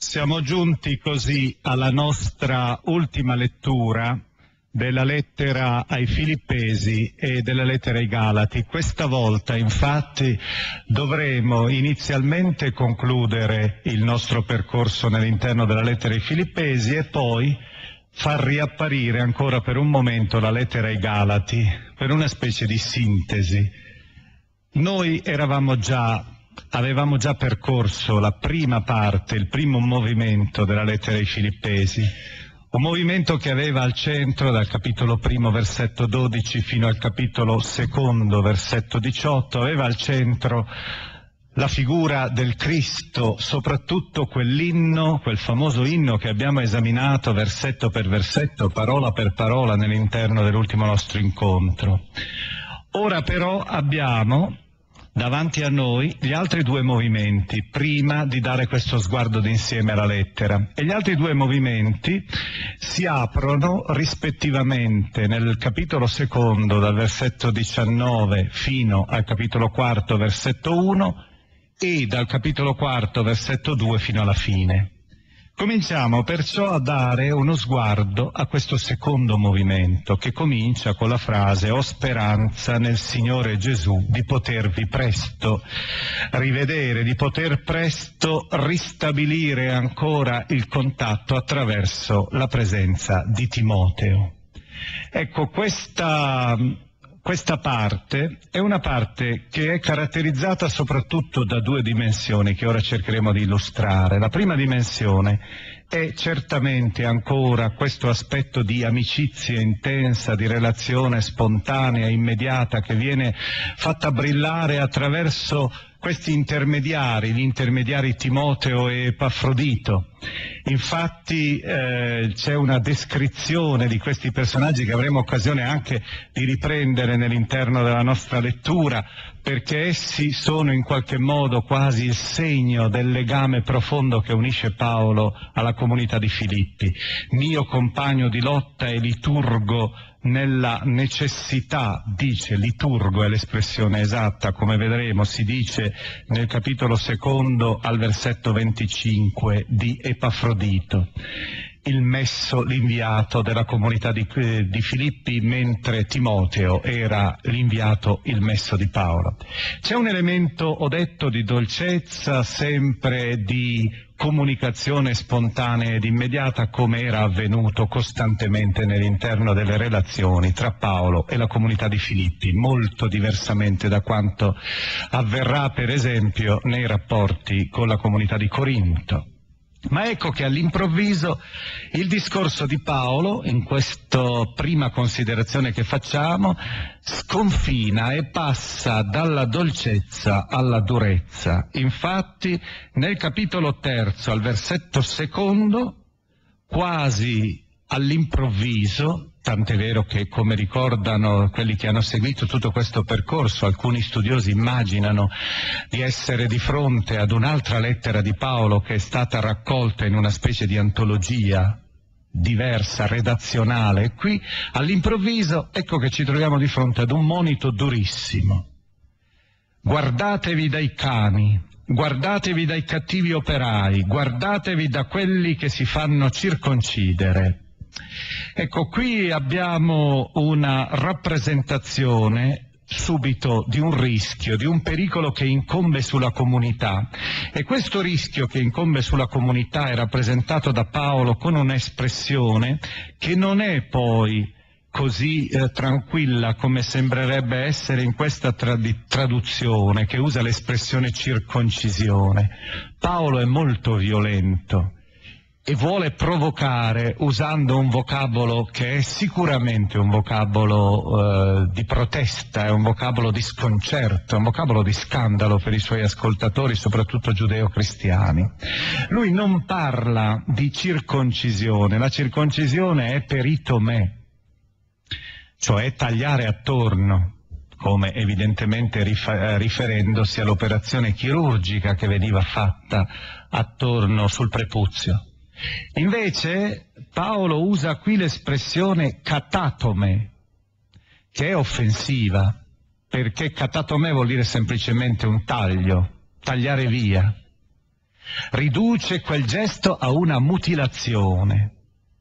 Siamo giunti così alla nostra ultima lettura della lettera ai Filippesi e della lettera ai Galati. Questa volta, infatti, dovremo inizialmente concludere il nostro percorso nell'interno della lettera ai Filippesi e poi far riapparire ancora per un momento la lettera ai Galati per una specie di sintesi. Noi avevamo già percorso la prima parte, il primo movimento della lettera ai Filippesi, un movimento che aveva al centro, dal capitolo 1, versetto 12, fino al capitolo 2, versetto 18, aveva al centro la figura del Cristo, soprattutto quell'inno, quel famoso inno che abbiamo esaminato versetto per versetto, parola per parola nell'interno dell'ultimo nostro incontro. Ora però abbiamo davanti a noi gli altri due movimenti, prima di dare questo sguardo d'insieme alla lettera. E gli altri due movimenti si aprono rispettivamente nel capitolo 2, dal versetto 19 fino al capitolo 4, versetto 1, e dal capitolo 4, versetto 2 fino alla fine. Cominciamo perciò a dare uno sguardo a questo secondo movimento, che comincia con la frase: «Ho speranza nel Signore Gesù di potervi presto rivedere, di poter presto ristabilire ancora il contatto attraverso la presenza di Timoteo». Ecco, questa parte è una parte che è caratterizzata soprattutto da due dimensioni che ora cercheremo di illustrare. La prima dimensione è certamente ancora questo aspetto di amicizia intensa, di relazione spontanea, immediata, che viene fatta brillare attraverso questi intermediari, gli intermediari Timoteo e Epafrodito. Infatti c'è una descrizione di questi personaggi che avremo occasione anche di riprendere nell'interno della nostra lettura, perché essi sono in qualche modo quasi il segno del legame profondo che unisce Paolo alla comunità di Filippi. Mio compagno di lotta e liturgo nella necessità, dice, liturgo è l'espressione esatta, come vedremo, si dice nel capitolo 2 al versetto 25 di Epafrodito, il messo, l'inviato della comunità di Filippi, mentre Timoteo era l'inviato, il messo di Paolo. C'è un elemento, ho detto, di dolcezza, sempre di comunicazione spontanea ed immediata, come era avvenuto costantemente nell'interno delle relazioni tra Paolo e la comunità di Filippi, molto diversamente da quanto avverrà per esempio nei rapporti con la comunità di Corinto. Ma ecco che all'improvviso il discorso di Paolo, in questa prima considerazione che facciamo, sconfina e passa dalla dolcezza alla durezza. Infatti nel capitolo 3 al versetto 2, quasi all'improvviso, tant'è vero che, come ricordano quelli che hanno seguito tutto questo percorso, alcuni studiosi immaginano di essere di fronte ad un'altra lettera di Paolo che è stata raccolta in una specie di antologia diversa, redazionale, e qui all'improvviso ecco che ci troviamo di fronte ad un monito durissimo. Guardatevi dai cani, guardatevi dai cattivi operai, guardatevi da quelli che si fanno circoncidere. Ecco, qui abbiamo una rappresentazione subito di un rischio, di un pericolo che incombe sulla comunità, e questo rischio che incombe sulla comunità è rappresentato da Paolo con un'espressione che non è poi così tranquilla come sembrerebbe essere in questa traduzione che usa l'espressione circoncisione. Paolo è molto violento e vuole provocare usando un vocabolo che è sicuramente un vocabolo di protesta, è un vocabolo di sconcerto, è un vocabolo di scandalo per i suoi ascoltatori, soprattutto giudeo-cristiani. Lui non parla di circoncisione, la circoncisione è peritome, cioè tagliare attorno, come evidentemente riferendosi all'operazione chirurgica che veniva fatta attorno sul prepuzio. Invece Paolo usa qui l'espressione catatome, che è offensiva, perché catatome vuol dire semplicemente un taglio, tagliare via. riduce quel gesto a una mutilazione.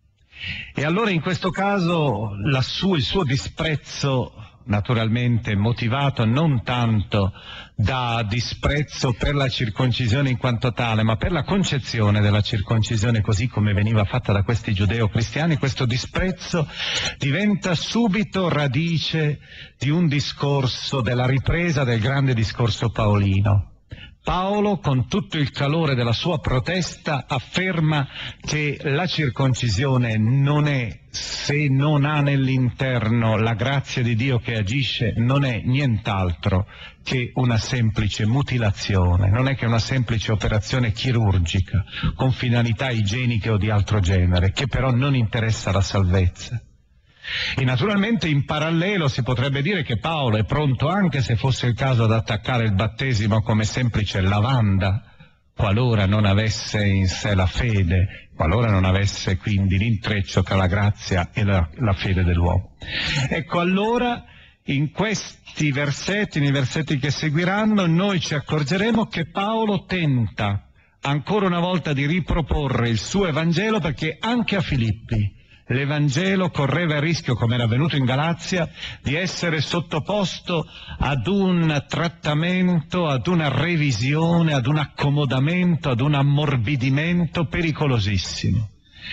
E allora in questo caso il suo disprezzo, naturalmente motivato non tanto da disprezzo per la circoncisione in quanto tale, ma per la concezione della circoncisione così come veniva fatta da questi giudeo-cristiani, questo disprezzo diventa subito radice di un discorso, della ripresa del grande discorso paolino. Paolo, con tutto il calore della sua protesta, afferma che la circoncisione non è, se non ha nell'interno la grazia di Dio che agisce, non è nient'altro che una semplice mutilazione, non è che una semplice operazione chirurgica con finalità igieniche o di altro genere, che però non interessa la salvezza. E naturalmente in parallelo si potrebbe dire che Paolo è pronto, anche se fosse il caso, ad attaccare il battesimo come semplice lavanda, qualora non avesse in sé la fede, qualora non avesse quindi l'intreccio tra la grazia e la fede dell'uomo. Ecco, allora in questi versetti, nei versetti che seguiranno, noi ci accorgeremo che Paolo tenta ancora una volta di riproporre il suo Evangelo, perché anche a Filippi l'Evangelo correva il rischio, come era avvenuto in Galazia, di essere sottoposto ad un trattamento, ad una revisione, ad un accomodamento, ad un ammorbidimento pericolosissimo.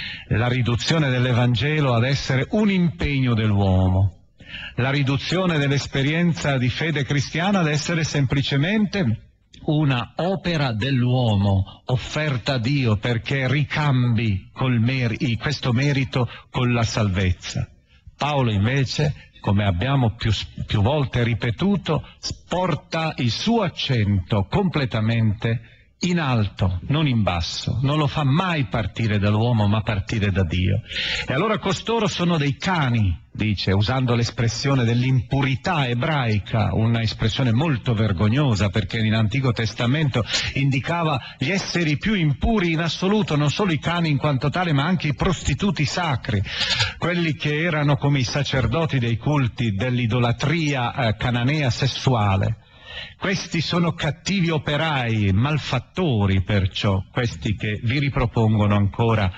La riduzione dell'Evangelo ad essere un impegno dell'uomo, la riduzione dell'esperienza di fede cristiana ad essere semplicemente una opera dell'uomo offerta a Dio perché ricambi questo merito con la salvezza. Paolo invece, come abbiamo più volte ripetuto, porta il suo accento completamente in alto, non in basso, non lo fa mai partire dall'uomo ma partire da Dio. E allora costoro sono dei cani, dice, usando l'espressione dell'impurità ebraica, una espressione molto vergognosa perché in Antico Testamento indicava gli esseri più impuri in assoluto, non solo i cani in quanto tale ma anche i prostituti sacri, quelli che erano come i sacerdoti dei culti dell'idolatria cananea sessuale. Questi sono cattivi operai, malfattori perciò, questi che vi ripropongono ancora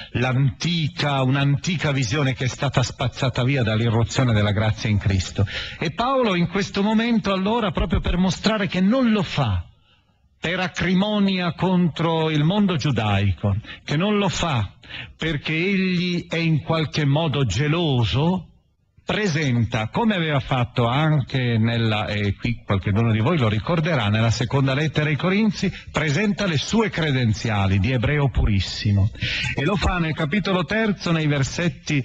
un'antica visione che è stata spazzata via dall'irruzione della grazia in Cristo. E Paolo in questo momento allora, proprio per mostrare che non lo fa per acrimonia contro il mondo giudaico, che non lo fa perché egli è in qualche modo geloso, presenta, come aveva fatto anche e qui qualcuno di voi lo ricorderà, nella seconda lettera ai Corinzi, presenta le sue credenziali di ebreo purissimo. E lo fa nel capitolo 3, nei versetti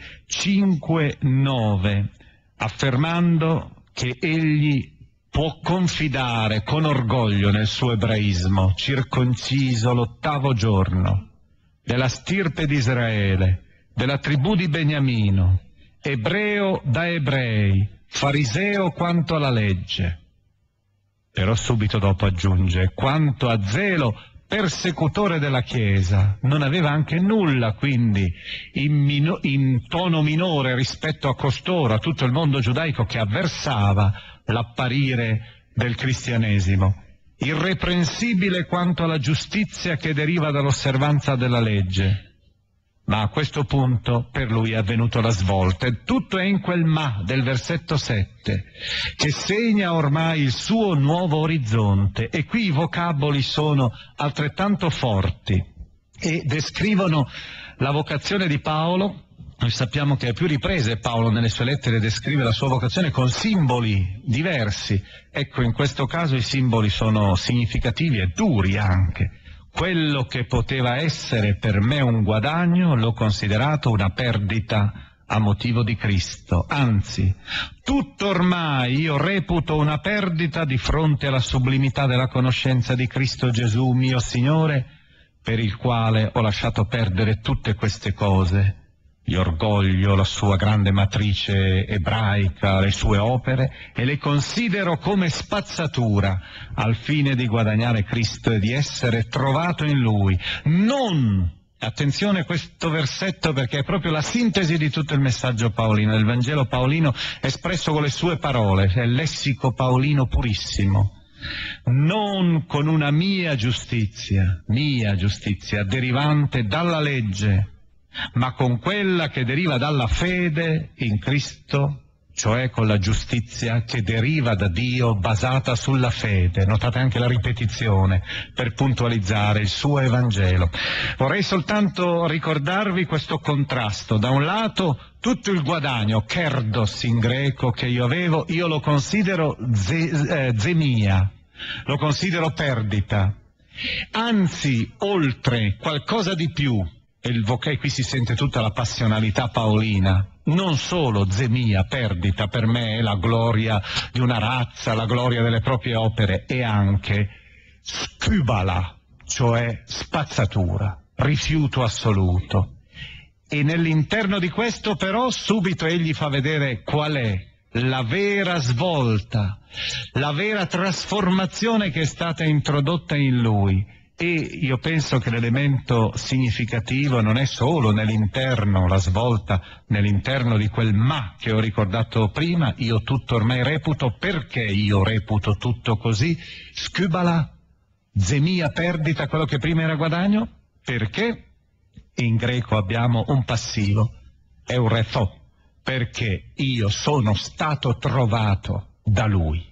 5-9, affermando che egli può confidare con orgoglio nel suo ebraismo, circonciso l'8° giorno, della stirpe di Israele, della tribù di Beniamino, ebreo da ebrei, fariseo quanto alla legge. Però subito dopo aggiunge, quanto a zelo, persecutore della Chiesa. Non aveva anche nulla quindi in tono minore rispetto a costoro, a tutto il mondo giudaico che avversava l'apparire del cristianesimo. Irreprensibile quanto alla giustizia che deriva dall'osservanza della legge. Ma a questo punto per lui è avvenuta la svolta e tutto è in quel ma del versetto 7 che segna ormai il suo nuovo orizzonte, e qui i vocaboli sono altrettanto forti e descrivono la vocazione di Paolo. Noi sappiamo che a più riprese Paolo nelle sue lettere descrive la sua vocazione con simboli diversi. Ecco, in questo caso i simboli sono significativi e duri anche. Quello che poteva essere per me un guadagno l'ho considerato una perdita a motivo di Cristo. Anzi, tutto ormai io reputo una perdita di fronte alla sublimità della conoscenza di Cristo Gesù, mio Signore, per il quale ho lasciato perdere tutte queste cose. L'orgoglio, la sua grande matrice ebraica, le sue opere, e le considero come spazzatura al fine di guadagnare Cristo e di essere trovato in Lui. Non, attenzione a questo versetto perché è proprio la sintesi di tutto il messaggio paolino, il Vangelo paolino espresso con le sue parole, è il lessico paolino purissimo. non con una mia giustizia derivante dalla legge, ma con quella che deriva dalla fede in Cristo, cioè con la giustizia che deriva da Dio basata sulla fede. Notate anche la ripetizione per puntualizzare il suo Evangelo. Vorrei soltanto ricordarvi questo contrasto. Da un lato tutto il guadagno, kerdos in greco, che io avevo, io lo considero zemia, lo considero perdita. Anzi, oltre, qualcosa di più, e qui si sente tutta la passionalità paolina, non solo zemia, perdita, per me è la gloria di una razza, la gloria delle proprie opere, è anche scubala, cioè spazzatura, rifiuto assoluto. E nell'interno di questo però subito egli fa vedere qual è la vera svolta, la vera trasformazione che è stata introdotta in lui. E io penso che l'elemento significativo non è solo nell'interno, la svolta nell'interno di quel ma che ho ricordato prima, io tutto ormai reputo. Perché io reputo tutto così? Scubala, zemia, perdita, quello che prima era guadagno? Perché in greco abbiamo un passivo, eurethò, perché io sono stato trovato da lui.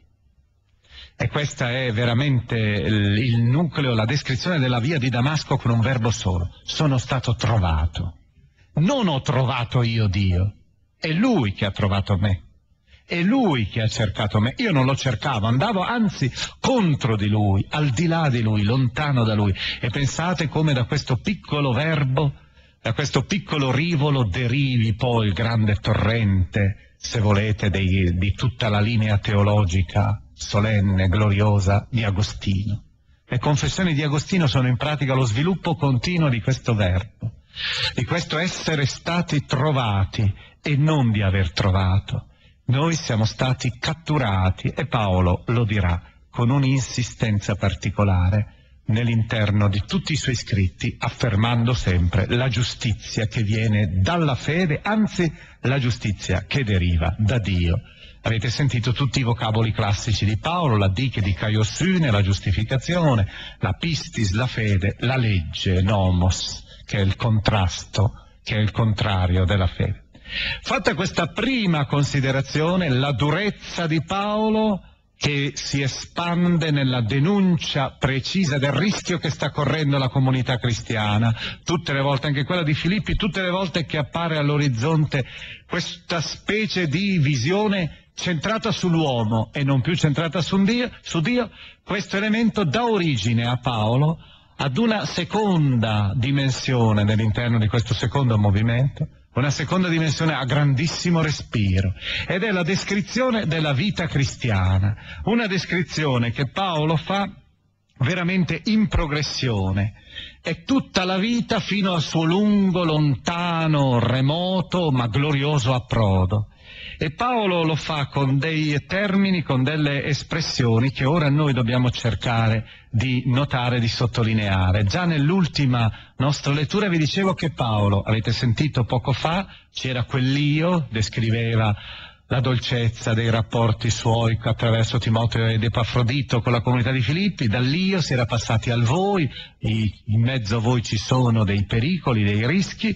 E questa è veramente il nucleo, la descrizione della via di Damasco con un verbo solo. Sono stato trovato. Non ho trovato io Dio, è Lui che ha trovato me. È Lui che ha cercato me. Io non lo cercavo, andavo anzi contro di Lui, al di là di Lui, lontano da Lui. E pensate come da questo piccolo verbo, da questo piccolo rivolo derivi poi il grande torrente, se volete, di tutta la linea teologica solenne, gloriosa di Agostino. Le confessioni di Agostino sono in pratica lo sviluppo continuo di questo verbo, di questo essere stati trovati e non di aver trovato. Noi siamo stati catturati, e Paolo lo dirà con un'insistenza particolare nell'interno di tutti i suoi scritti, affermando sempre la giustizia che viene dalla fede, anzi la giustizia che deriva da Dio. Avete sentito tutti i vocaboli classici di Paolo, la dike di Kaiosune, la giustificazione, la pistis, la fede, la legge, nomos, che è il contrasto, che è il contrario della fede. Fatta questa prima considerazione, la durezza di Paolo che si espande nella denuncia precisa del rischio che sta correndo la comunità cristiana, tutte le volte, anche quella di Filippi, tutte le volte che appare all'orizzonte questa specie di visione centrata sull'uomo e non più centrata su Dio, questo elemento dà origine a Paolo ad una seconda dimensione nell'interno di questo secondo movimento, una seconda dimensione a grandissimo respiro, ed è la descrizione della vita cristiana, una descrizione che Paolo fa veramente in progressione. È tutta la vita fino al suo lungo, lontano, remoto, ma glorioso approdo. E Paolo lo fa con dei termini, con delle espressioni che ora noi dobbiamo cercare di notare, di sottolineare. Già nell'ultima nostra lettura vi dicevo che Paolo, avete sentito poco fa, c'era quell'io, descriveva la dolcezza dei rapporti suoi attraverso Timoteo ed Epafrodito con la comunità di Filippi, dall'io si era passati al voi, in mezzo a voi ci sono dei pericoli, dei rischi,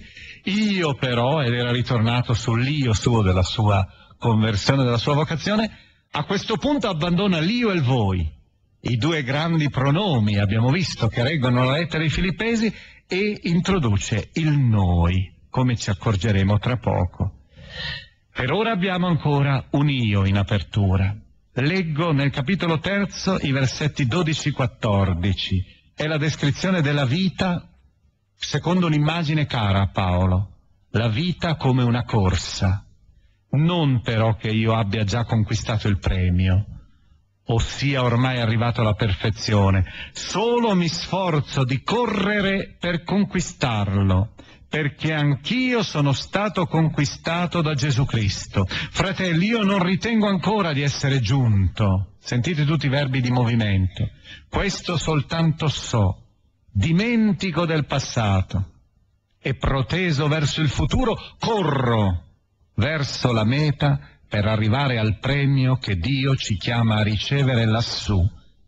io però, ed era ritornato sull'io suo della sua conversione, della sua vocazione, a questo punto abbandona l'io e il voi, i due grandi pronomi, abbiamo visto, che reggono la lettera ai Filippesi, e introduce il noi, come ci accorgeremo tra poco. Per ora abbiamo ancora un io in apertura. Leggo nel capitolo 3 i versetti 12-14. È la descrizione della vita secondo un'immagine cara a Paolo. La vita come una corsa. Non però che io abbia già conquistato il premio, o sia ormai arrivato alla perfezione. Solo mi sforzo di correre per conquistarlo, perché anch'io sono stato conquistato da Gesù Cristo. Fratelli, io non ritengo ancora di essere giunto. Sentite tutti i verbi di movimento. Questo soltanto so, dimentico del passato e proteso verso il futuro, corro verso la meta per arrivare al premio che Dio ci chiama a ricevere lassù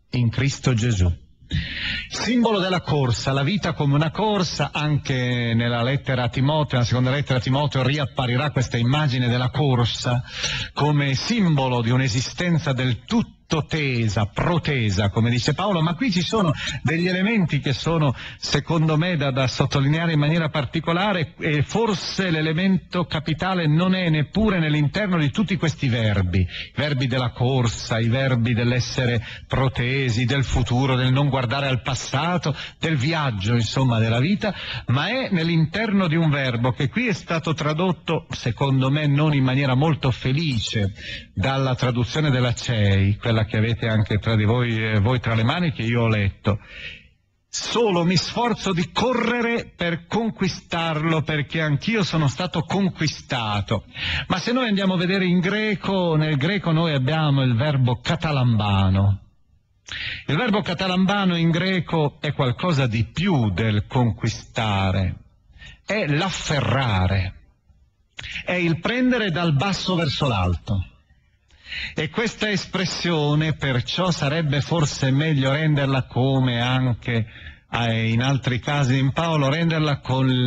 in Cristo Gesù. Simbolo della corsa, la vita come una corsa. Anche nella lettera a Timoteo, nella seconda lettera a Timoteo, riapparirà questa immagine della corsa come simbolo di un'esistenza del tutto tesa, protesa, come dice Paolo, ma qui ci sono degli elementi che sono, secondo me, da sottolineare in maniera particolare, e forse l'elemento capitale non è neppure nell'interno di tutti questi verbi, i verbi della corsa, i verbi dell'essere protesi, del futuro, del non guardare al passato, del viaggio, insomma, della vita, ma è nell'interno di un verbo che qui è stato tradotto, secondo me, non in maniera molto felice dalla traduzione della CEI, quella che avete anche tra di voi tra le mani, che io ho letto. Solo mi sforzo di correre per conquistarlo, perché anch'io sono stato conquistato. Ma se noi andiamo a vedere in greco, nel greco noi abbiamo il verbo catalambano. Il verbo catalambano in greco è qualcosa di più del conquistare, è l'afferrare, è il prendere dal basso verso l'alto. E questa espressione perciò sarebbe forse meglio renderla, come anche in altri casi in Paolo, renderla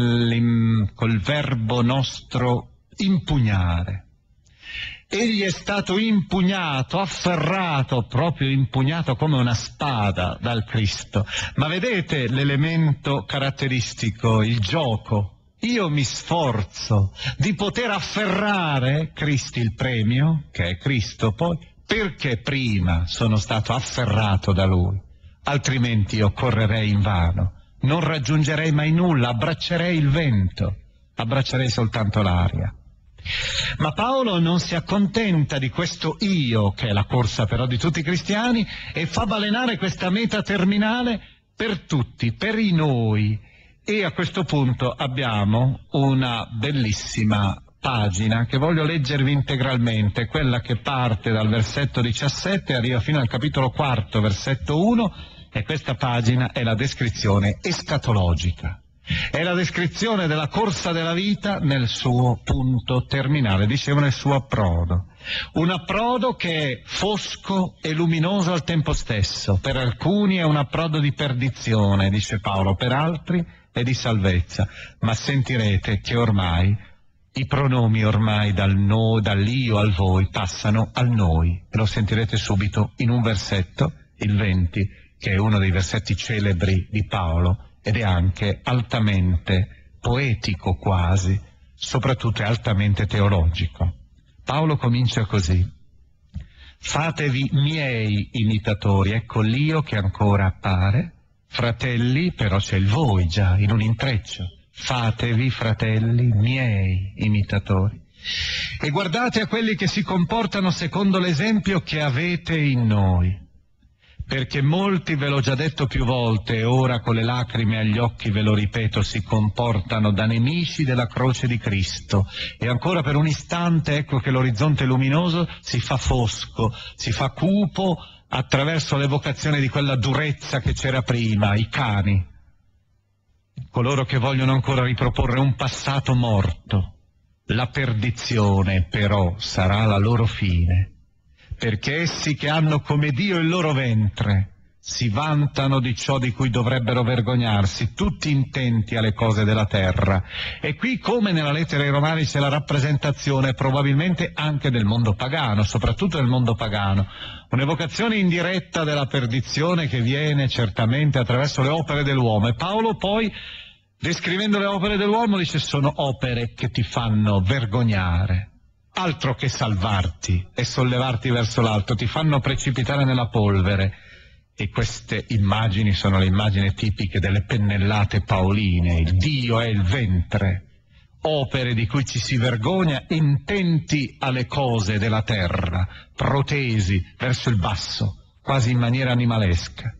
col verbo nostro impugnare. Egli è stato impugnato, afferrato, proprio impugnato come una spada dal Cristo. Ma vedete l'elemento caratteristico, il gioco. Io mi sforzo di poter afferrare Cristo, il premio, che è Cristo poi, perché prima sono stato afferrato da Lui, altrimenti io correrei invano, non raggiungerei mai nulla, abbraccerei il vento, abbraccerei soltanto l'aria. Ma Paolo non si accontenta di questo io, che è la corsa però di tutti i cristiani, e fa balenare questa meta terminale per tutti, per i noi. E a questo punto abbiamo una bellissima pagina che voglio leggervi integralmente, quella che parte dal versetto 17 e arriva fino al capitolo 4, versetto 1, e questa pagina è la descrizione escatologica. È la descrizione della corsa della vita nel suo punto terminale, dicevo nel suo approdo. Un approdo che è fosco e luminoso al tempo stesso. Per alcuni è un approdo di perdizione, dice Paolo, per altri è di salvezza. Ma sentirete che ormai i pronomi dall'io al voi passano al noi. E lo sentirete subito in un versetto, il 20, che è uno dei versetti celebri di Paolo, ed è anche altamente poetico quasi, soprattutto è altamente teologico. Paolo comincia così: fatevi miei imitatori, ecco l'io che ancora appare, fratelli, però c'è il voi già in un intreccio, fatevi fratelli miei imitatori. E guardate a quelli che si comportano secondo l'esempio che avete in noi. Perché molti, ve l'ho già detto più volte, e ora con le lacrime agli occhi ve lo ripeto, si comportano da nemici della croce di Cristo. E ancora per un istante ecco che l'orizzonte luminoso si fa fosco, si fa cupo attraverso l'evocazione di quella durezza che c'era prima, i cani, coloro che vogliono ancora riproporre un passato morto. La perdizione però sarà la loro fine. Perché essi che hanno come Dio il loro ventre si vantano di ciò di cui dovrebbero vergognarsi, tutti intenti alle cose della terra. E qui, come nella lettera ai Romani, c'è la rappresentazione probabilmente anche del mondo pagano, soprattutto del mondo pagano, un'evocazione indiretta della perdizione che viene certamente attraverso le opere dell'uomo. E Paolo poi, descrivendo le opere dell'uomo, dice: sono opere che ti fanno vergognare. Altro che salvarti e sollevarti verso l'alto, ti fanno precipitare nella polvere. E queste immagini sono le immagini tipiche delle pennellate paoline. Il Dio è il ventre, opere di cui ci si vergogna, intenti alle cose della terra, protesi verso il basso, quasi in maniera animalesca.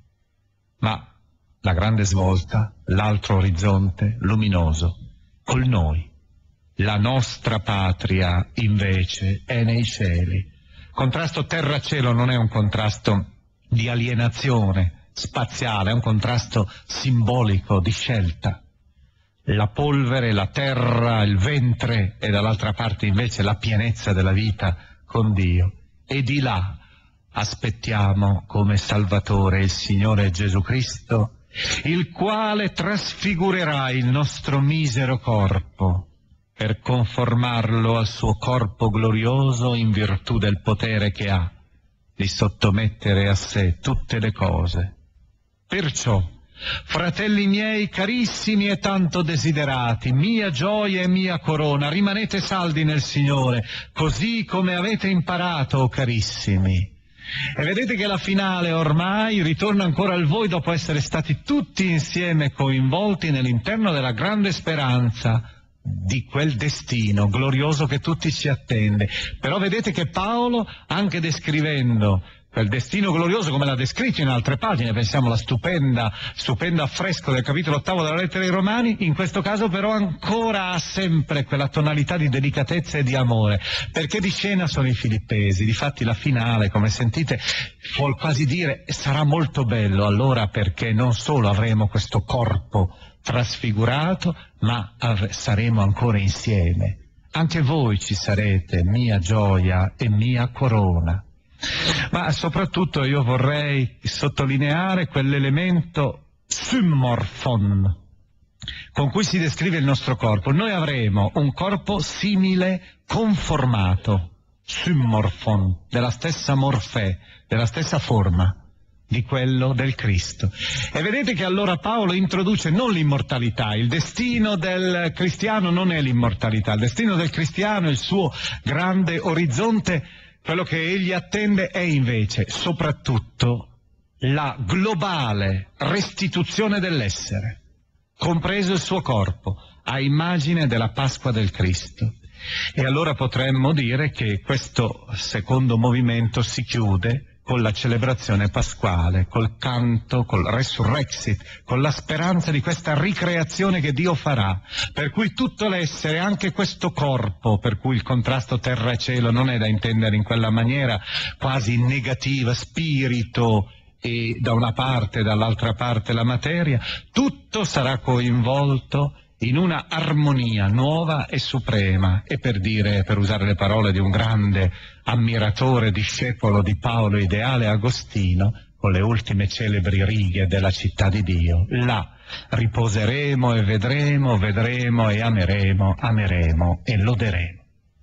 Ma la grande svolta, l'altro orizzonte luminoso, col noi. La nostra patria, invece, è nei cieli. Contrasto terra-cielo non è un contrasto di alienazione spaziale, è un contrasto simbolico di scelta. La polvere, la terra, il ventre, e dall'altra parte invece la pienezza della vita con Dio. E di là aspettiamo come Salvatore il Signore Gesù Cristo, il quale trasfigurerà il nostro misero corpo per conformarlo al suo corpo glorioso in virtù del potere che ha di sottomettere a sé tutte le cose. Perciò, fratelli miei carissimi e tanto desiderati, mia gioia e mia corona, rimanete saldi nel Signore, così come avete imparato, o carissimi. E vedete che la finale ormai ritorna ancora al voi dopo essere stati tutti insieme coinvolti nell'interno della grande speranza di quel destino glorioso che tutti ci attende. Però vedete che Paolo, anche descrivendo quel destino glorioso come l'ha descritto in altre pagine, pensiamo alla stupendo affresco del capitolo 8 della lettera ai Romani, in questo caso però ancora ha sempre quella tonalità di delicatezza e di amore, perché di scena sono i Filippesi. Difatti la finale, come sentite, vuol quasi dire sarà molto bello allora, perché non solo avremo questo corpo trasfigurato, ma saremo ancora insieme. Anche voi ci sarete, mia gioia e mia corona. Ma soprattutto io vorrei sottolineare quell'elemento symmorphon con cui si descrive il nostro corpo. Noi avremo un corpo simile, conformato, symmorphon, della stessa morfè, della stessa forma di quello del Cristo. E vedete che allora Paolo introduce non l'immortalità. Il destino del cristiano non è l'immortalità, il destino del cristiano, il suo grande orizzonte, quello che egli attende è invece soprattutto la globale restituzione dell'essere, compreso il suo corpo, a immagine della Pasqua del Cristo. E allora potremmo dire che questo secondo movimento si chiude con la celebrazione pasquale, col canto, col resurrexit, con la speranza di questa ricreazione che Dio farà, per cui tutto l'essere, anche questo corpo, per cui il contrasto terra e cielo non è da intendere in quella maniera quasi negativa, spirito e da una parte e dall'altra parte la materia, tutto sarà coinvolto in una armonia nuova e suprema. E per usare le parole di un grande ammiratore, discepolo di Paolo ideale, Agostino, con le ultime celebri righe della città di Dio, là riposeremo e vedremo e ameremo e loderemo.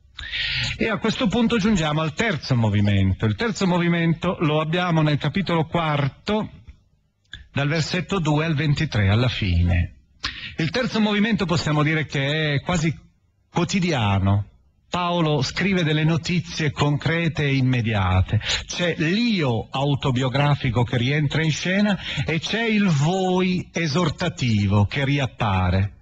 E a questo punto giungiamo al terzo movimento. Il terzo movimento lo abbiamo nel capitolo 4, dal versetto 2 al 23, alla fine. Il terzo movimento possiamo dire che è quasi quotidiano. Paolo scrive delle notizie concrete e immediate. C'è l'io autobiografico che rientra in scena e c'è il voi esortativo che riappare.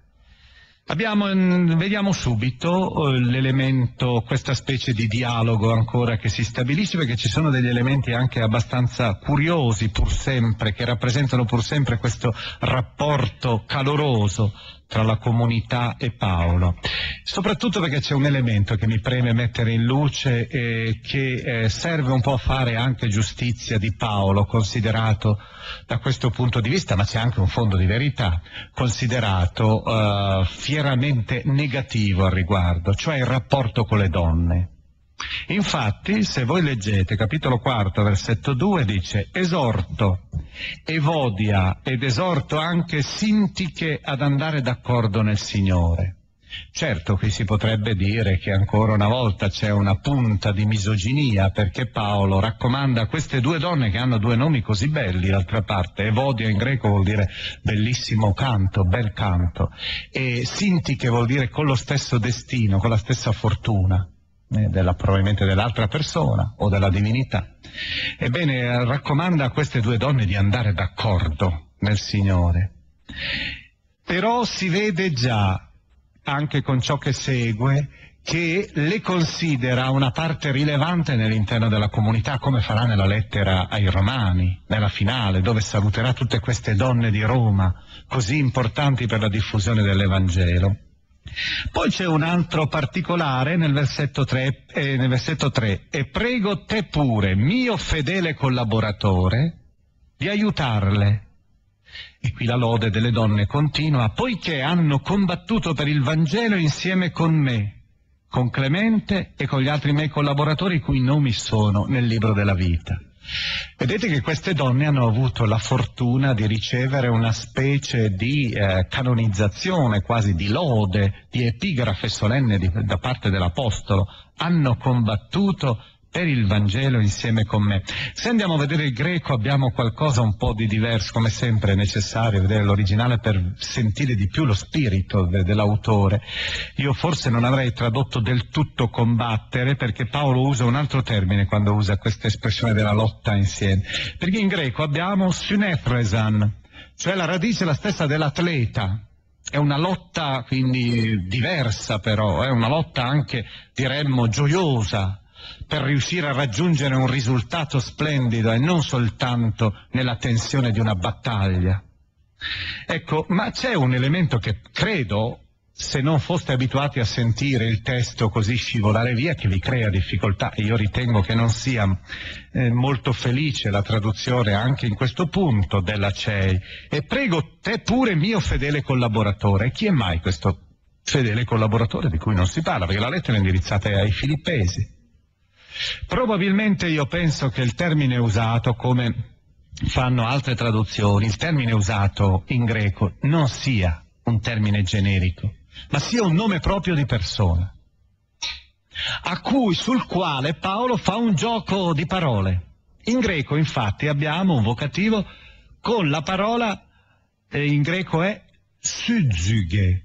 Vediamo subito l'elemento, questa specie di dialogo ancora che si stabilisce, perché ci sono degli elementi anche abbastanza curiosi pur sempre, che rappresentano pur sempre questo rapporto caloroso tra la comunità e Paolo. Soprattutto perché c'è un elemento che mi preme mettere in luce e che serve un po' a fare anche giustizia di Paolo, considerato da questo punto di vista, ma c'è anche un fondo di verità, considerato fieramente negativo al riguardo, cioè il rapporto con le donne. Infatti, se voi leggete capitolo 4, versetto 2, dice: esorto Evodia ed esorto anche Sintiche ad andare d'accordo nel Signore. Certo, qui si potrebbe dire che ancora una volta c'è una punta di misoginia, perché Paolo raccomanda a queste due donne che hanno due nomi così belli, d'altra parte. Evodia in greco vuol dire bellissimo canto, bel canto, e Sintiche vuol dire con lo stesso destino, con la stessa fortuna, probabilmente dell'altra persona o della divinità. Ebbene, raccomanda a queste due donne di andare d'accordo nel Signore. Però si vede già, anche con ciò che segue, che le considera una parte rilevante nell'interno della comunità, come farà nella lettera ai Romani, nella finale, dove saluterà tutte queste donne di Roma, così importanti per la diffusione dell'Evangelo. Poi c'è un altro particolare nel versetto 3, e prego te pure, mio fedele collaboratore, di aiutarle. E qui la lode delle donne continua: poiché hanno combattuto per il Vangelo insieme con me, con Clemente e con gli altri miei collaboratori, i cui nomi sono nel libro della vita. Vedete che queste donne hanno avuto la fortuna di ricevere una specie di canonizzazione, quasi di lode, di epigrafe solenne da parte dell'Apostolo. Hanno combattuto per il Vangelo insieme con me. Se andiamo a vedere il greco abbiamo qualcosa un po' di diverso, come sempre è necessario vedere l'originale per sentire di più lo spirito dell'autore. Io forse non avrei tradotto del tutto combattere, perché Paolo usa un altro termine quando usa questa espressione della lotta insieme, perché in greco abbiamo synephresan, cioè la radice la stessa dell'atleta. È una lotta quindi diversa, però è una lotta anche, diremmo, gioiosa, per riuscire a raggiungere un risultato splendido e non soltanto nella tensione di una battaglia. Ecco, ma c'è un elemento che credo, se non foste abituati a sentire il testo così scivolare via, che vi crea difficoltà, e io ritengo che non sia molto felice la traduzione anche in questo punto della CEI. E prego te pure, mio fedele collaboratore. E chi è mai questo fedele collaboratore di cui non si parla? Perché la lettera è indirizzata ai Filippesi. Probabilmente io penso che il termine usato, come fanno altre traduzioni, il termine usato in greco non sia un termine generico, ma sia un nome proprio di persona, sul quale Paolo fa un gioco di parole. In greco infatti abbiamo un vocativo con la parola, in greco è syzyge,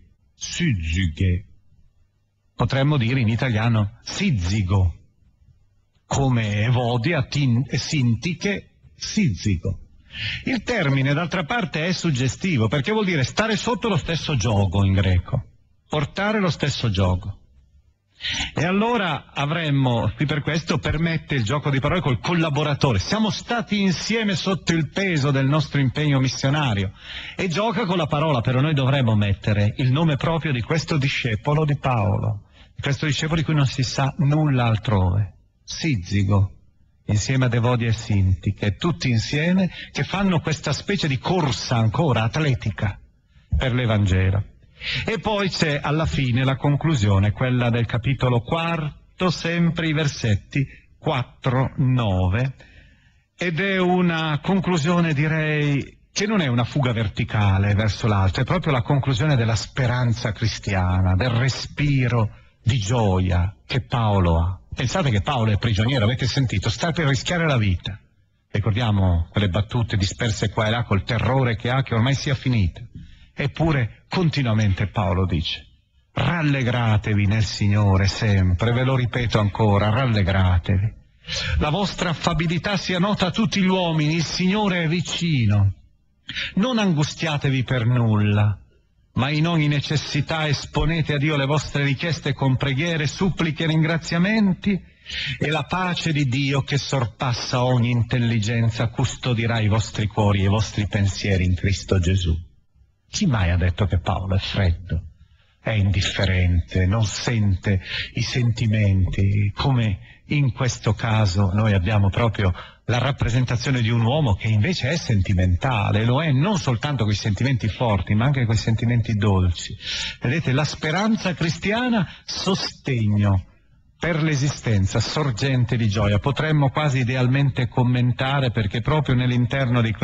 potremmo dire in italiano sizzigo, come Evodia, Sintiche, Sizzico. Il termine, d'altra parte, è suggestivo, perché vuol dire stare sotto lo stesso giogo in greco, portare lo stesso giogo. E allora avremmo, qui per questo, permette il gioco di parole col collaboratore. Siamo stati insieme sotto il peso del nostro impegno missionario. E gioca con la parola, però noi dovremmo mettere il nome proprio di questo discepolo di Paolo, questo discepolo di cui non si sa nulla altrove. Sizzigo, insieme ad Evodia e Sintiche, tutti insieme che fanno questa specie di corsa ancora atletica per l'Evangelo. E poi c'è alla fine la conclusione, quella del capitolo 4, sempre i versetti 4-9, ed è una conclusione, direi, che non è una fuga verticale verso l'alto, è proprio la conclusione della speranza cristiana, del respiro di gioia che Paolo ha. Pensate che Paolo è prigioniero, avete sentito, sta per rischiare la vita. Ricordiamo quelle battute disperse qua e là col terrore che ha, che ormai sia finita. Eppure continuamente Paolo dice: rallegratevi nel Signore sempre, ve lo ripeto ancora, rallegratevi. La vostra affabilità sia nota a tutti gli uomini, il Signore è vicino. Non angustiatevi per nulla, ma in ogni necessità esponete a Dio le vostre richieste con preghiere, suppliche e ringraziamenti, e la pace di Dio, che sorpassa ogni intelligenza, custodirà i vostri cuori e i vostri pensieri in Cristo Gesù. Chi mai ha detto che Paolo è freddo, è indifferente, non sente i sentimenti, come in questo caso noi abbiamo proprio la rappresentazione di un uomo che invece è sentimentale, lo è non soltanto con i sentimenti forti, ma anche con i sentimenti dolci. Vedete, la speranza cristiana, sostegno per l'esistenza, sorgente di gioia. Potremmo quasi idealmente commentare, perché proprio nell'interno di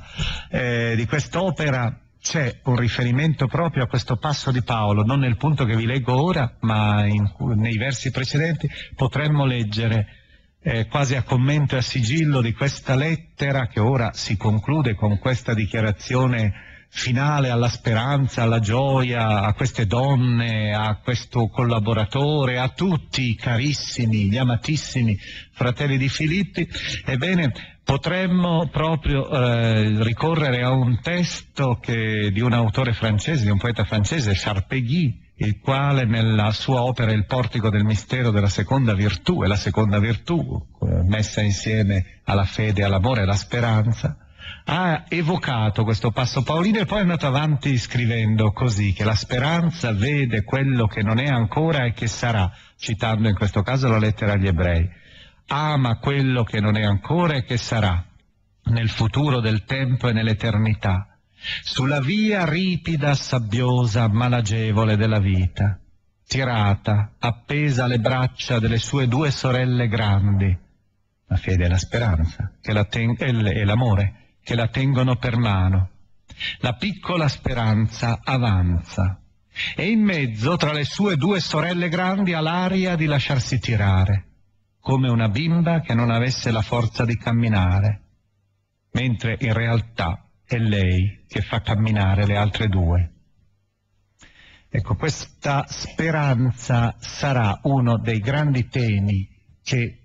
quest'opera c'è un riferimento proprio a questo passo di Paolo, non nel punto che vi leggo ora, ma nei versi precedenti potremmo leggere quasi a commento e a sigillo di questa lettera, che ora si conclude con questa dichiarazione finale alla speranza, alla gioia, a queste donne, a questo collaboratore, a tutti i carissimi, gli amatissimi fratelli di Filippi. Ebbene, potremmo proprio ricorrere a un testo di un autore francese, di un poeta francese, Charpegui, il quale nella sua opera Il portico del mistero della seconda virtù, e la seconda virtù messa insieme alla fede, all'amore e alla speranza, ha evocato questo passo paolino e poi è andato avanti scrivendo così, che la speranza vede quello che non è ancora e che sarà, citando in questo caso la lettera agli Ebrei. Ama quello che non è ancora e che sarà, nel futuro del tempo e nell'eternità, sulla via ripida, sabbiosa, malagevole della vita, tirata, appesa alle braccia delle sue due sorelle grandi, La fede e la speranza, e l'amore, che la tengono per mano. La piccola speranza avanza e in mezzo, tra le sue due sorelle grandi, ha l'aria di lasciarsi tirare, come una bimba che non avesse la forza di camminare, mentre in realtà è lei che fa camminare le altre due. Ecco, questa speranza sarà uno dei grandi temi che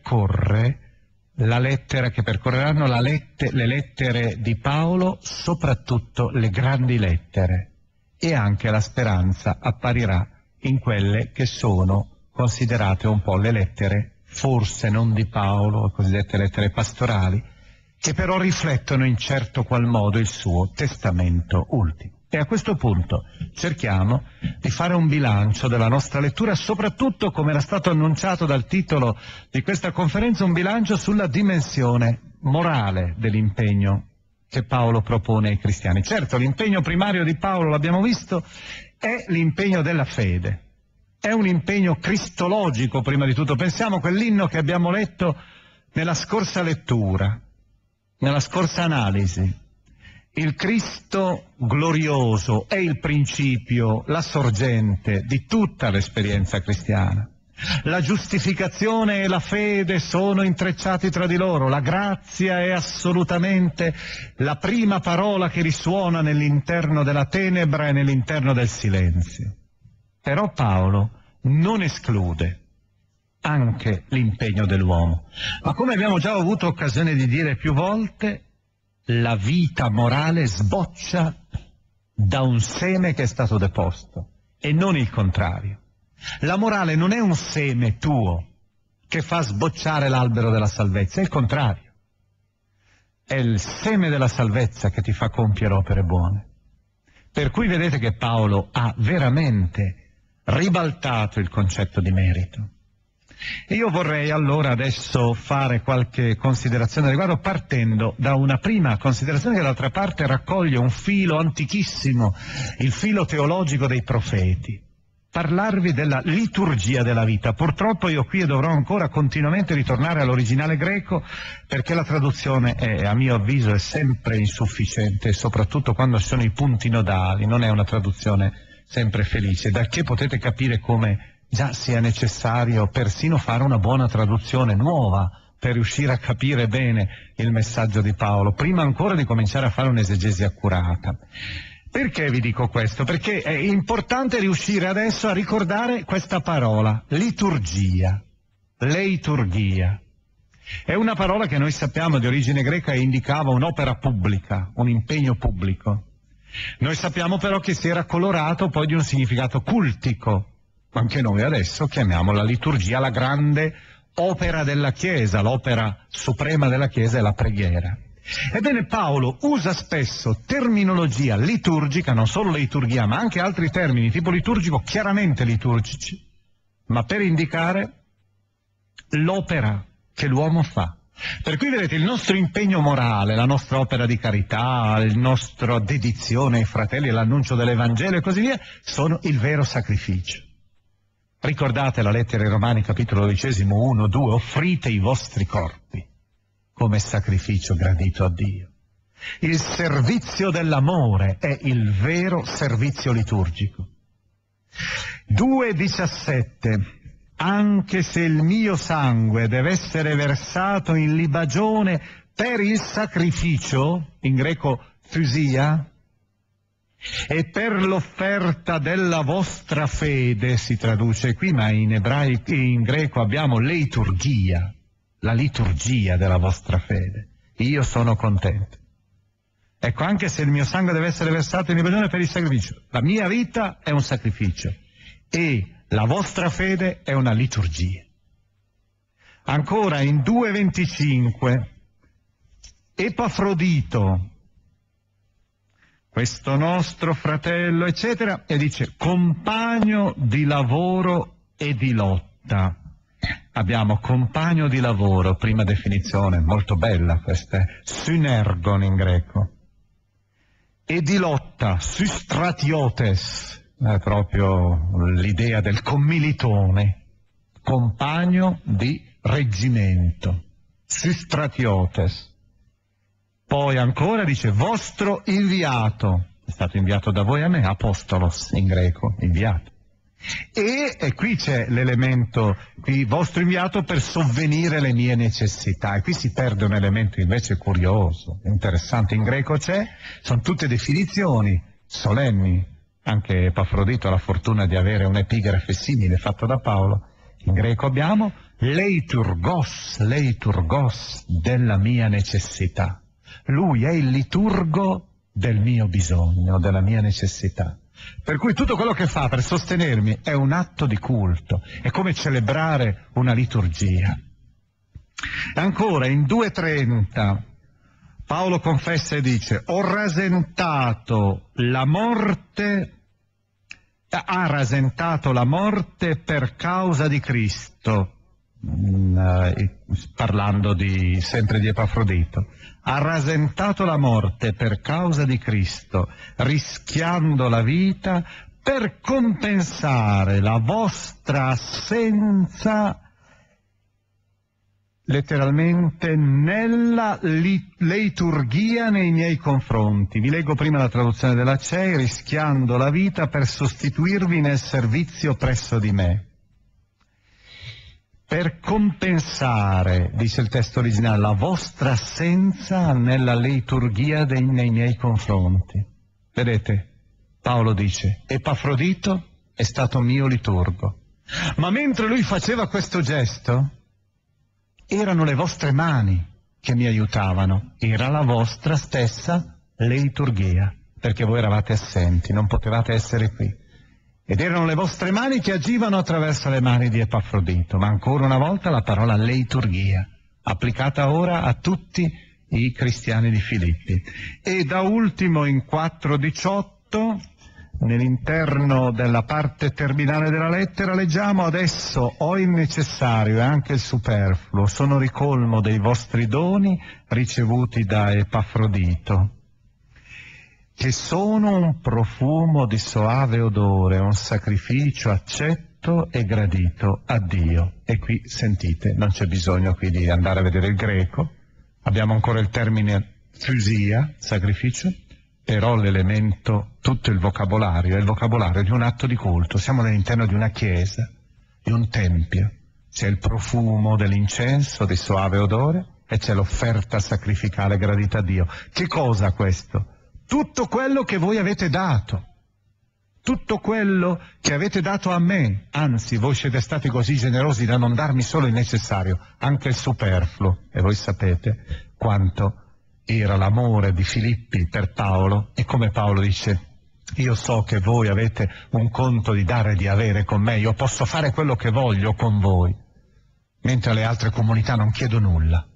percorreranno le lettere di Paolo, soprattutto le grandi lettere, e anche la speranza apparirà in quelle che sono considerate un po' le lettere, forse non di Paolo, le cosiddette lettere pastorali, che però riflettono in certo qual modo il suo testamento ultimo. E a questo punto cerchiamo di fare un bilancio della nostra lettura, soprattutto, come era stato annunciato dal titolo di questa conferenza, un bilancio sulla dimensione morale dell'impegno che Paolo propone ai cristiani. Certo, l'impegno primario di Paolo, l'abbiamo visto, è l'impegno della fede. È un impegno cristologico, prima di tutto. Pensiamo a quell'inno che abbiamo letto nella scorsa lettura, nella scorsa analisi. Il Cristo glorioso è il principio, la sorgente di tutta l'esperienza cristiana. La giustificazione e la fede sono intrecciati tra di loro. La grazia è assolutamente la prima parola che risuona nell'interno della tenebra e nell'interno del silenzio. Però Paolo non esclude anche l'impegno dell'uomo. Ma come abbiamo già avuto occasione di dire più volte, la vita morale sboccia da un seme che è stato deposto e non il contrario. La morale non è un seme tuo che fa sbocciare l'albero della salvezza, è il contrario. È il seme della salvezza che ti fa compiere opere buone. Per cui vedete che Paolo ha veramente ribaltato il concetto di merito. E io vorrei allora adesso fare qualche considerazione al riguardo, partendo da una prima considerazione che d'altra parte raccoglie un filo antichissimo, il filo teologico dei profeti. Parlarvi della liturgia della vita. Purtroppo io qui dovrò ancora continuamente ritornare all'originale greco, perché la traduzione a mio avviso è sempre insufficiente, soprattutto quando ci sono i punti nodali, non è una traduzione sempre felice, da che potete capire come già sia necessario persino fare una buona traduzione nuova per riuscire a capire bene il messaggio di Paolo, prima ancora di cominciare a fare un'esegesi accurata. Perché vi dico questo? Perché è importante riuscire adesso a ricordare questa parola, liturgia, leiturgia. È una parola che noi sappiamo di origine greca e indicava un'opera pubblica, un impegno pubblico. Noi sappiamo però che si era colorato poi di un significato cultico. Anche noi adesso chiamiamo la liturgia la grande opera della Chiesa, l'opera suprema della Chiesa è la preghiera. Ebbene, Paolo usa spesso terminologia liturgica, non solo liturgia, ma anche altri termini tipo liturgico chiaramente liturgici, ma per indicare l'opera che l'uomo fa. Per cui vedete, il nostro impegno morale, la nostra opera di carità, la nostra dedizione ai fratelli, l'annuncio dell'Evangelo e così via, sono il vero sacrificio. Ricordate la lettera ai Romani, capitolo 12, 1, 2, offrite i vostri corpi come sacrificio gradito a Dio. Il servizio dell'amore è il vero servizio liturgico. 2,17. Anche se il mio sangue deve essere versato in libagione per il sacrificio, in greco thusia, e per l'offerta della vostra fede, si traduce qui, ma in greco abbiamo leiturgia, la liturgia della vostra fede. Io sono contento. Ecco, anche se il mio sangue deve essere versato in libagione per il sacrificio, la mia vita è un sacrificio e la vostra fede è una liturgia. Ancora in 2,25, Epafrodito, questo nostro fratello, eccetera, e dice compagno di lavoro e di lotta. Abbiamo compagno di lavoro, prima definizione, molto bella questa, synergon in greco. E di lotta, systratiotes, è proprio l'idea del commilitone, compagno di reggimento. systratiotes. Poi ancora dice vostro inviato, è stato inviato da voi a me, apostolos in greco, inviato. E qui c'è l'elemento, qui vostro inviato per sovvenire le mie necessità, e qui si perde un elemento invece curioso, interessante, in greco sono tutte definizioni solenni, anche Epafrodito ha la fortuna di avere un'epigrafe simile fatta da Paolo, in greco abbiamo leiturgos della mia necessità, lui è il liturgo del mio bisogno, della mia necessità. Per cui tutto quello che fa per sostenermi è un atto di culto, è come celebrare una liturgia. Ancora in 2:30 Paolo confessa e dice: ha rasentato la morte per causa di Cristo, parlando sempre di Epafrodito. Ha rasentato la morte per causa di Cristo, rischiando la vita per compensare la vostra assenza, letteralmente, nella liturgia nei miei confronti. Vi leggo prima la traduzione della CEI: rischiando la vita per sostituirvi nel servizio presso di me. Per compensare, dice il testo originale, la vostra assenza nella liturgia nei miei confronti. Vedete, Paolo dice, Epafrodito è stato mio liturgo, ma mentre lui faceva questo gesto, erano le vostre mani che mi aiutavano, era la vostra stessa liturgia, perché voi eravate assenti, non potevate essere qui. Ed erano le vostre mani che agivano attraverso le mani di Epafrodito, ma ancora una volta la parola liturgia, applicata ora a tutti i cristiani di Filippi. E da ultimo in 4:18, nell'interno della parte terminale della lettera, leggiamo: adesso ho il necessario e anche il superfluo, sono ricolmo dei vostri doni ricevuti da Epafrodito, che sono un profumo di soave odore, un sacrificio accetto e gradito a Dio. E qui sentite, non c'è bisogno qui di andare a vedere il greco, abbiamo ancora il termine fusia, sacrificio, però l'elemento, tutto il vocabolario, è il vocabolario di un atto di culto. Siamo all'interno di una chiesa, di un tempio, c'è il profumo dell'incenso di soave odore e c'è l'offerta sacrificale gradita a Dio. Che cosa questo? Tutto quello che voi avete dato, tutto quello che avete dato a me, anzi voi siete stati così generosi da non darmi solo il necessario, anche il superfluo, e voi sapete quanto era l'amore di Filippi per Paolo, e come Paolo dice: io so che voi avete un conto di dare e di avere con me, io posso fare quello che voglio con voi, mentre alle altre comunità non chiedo nulla.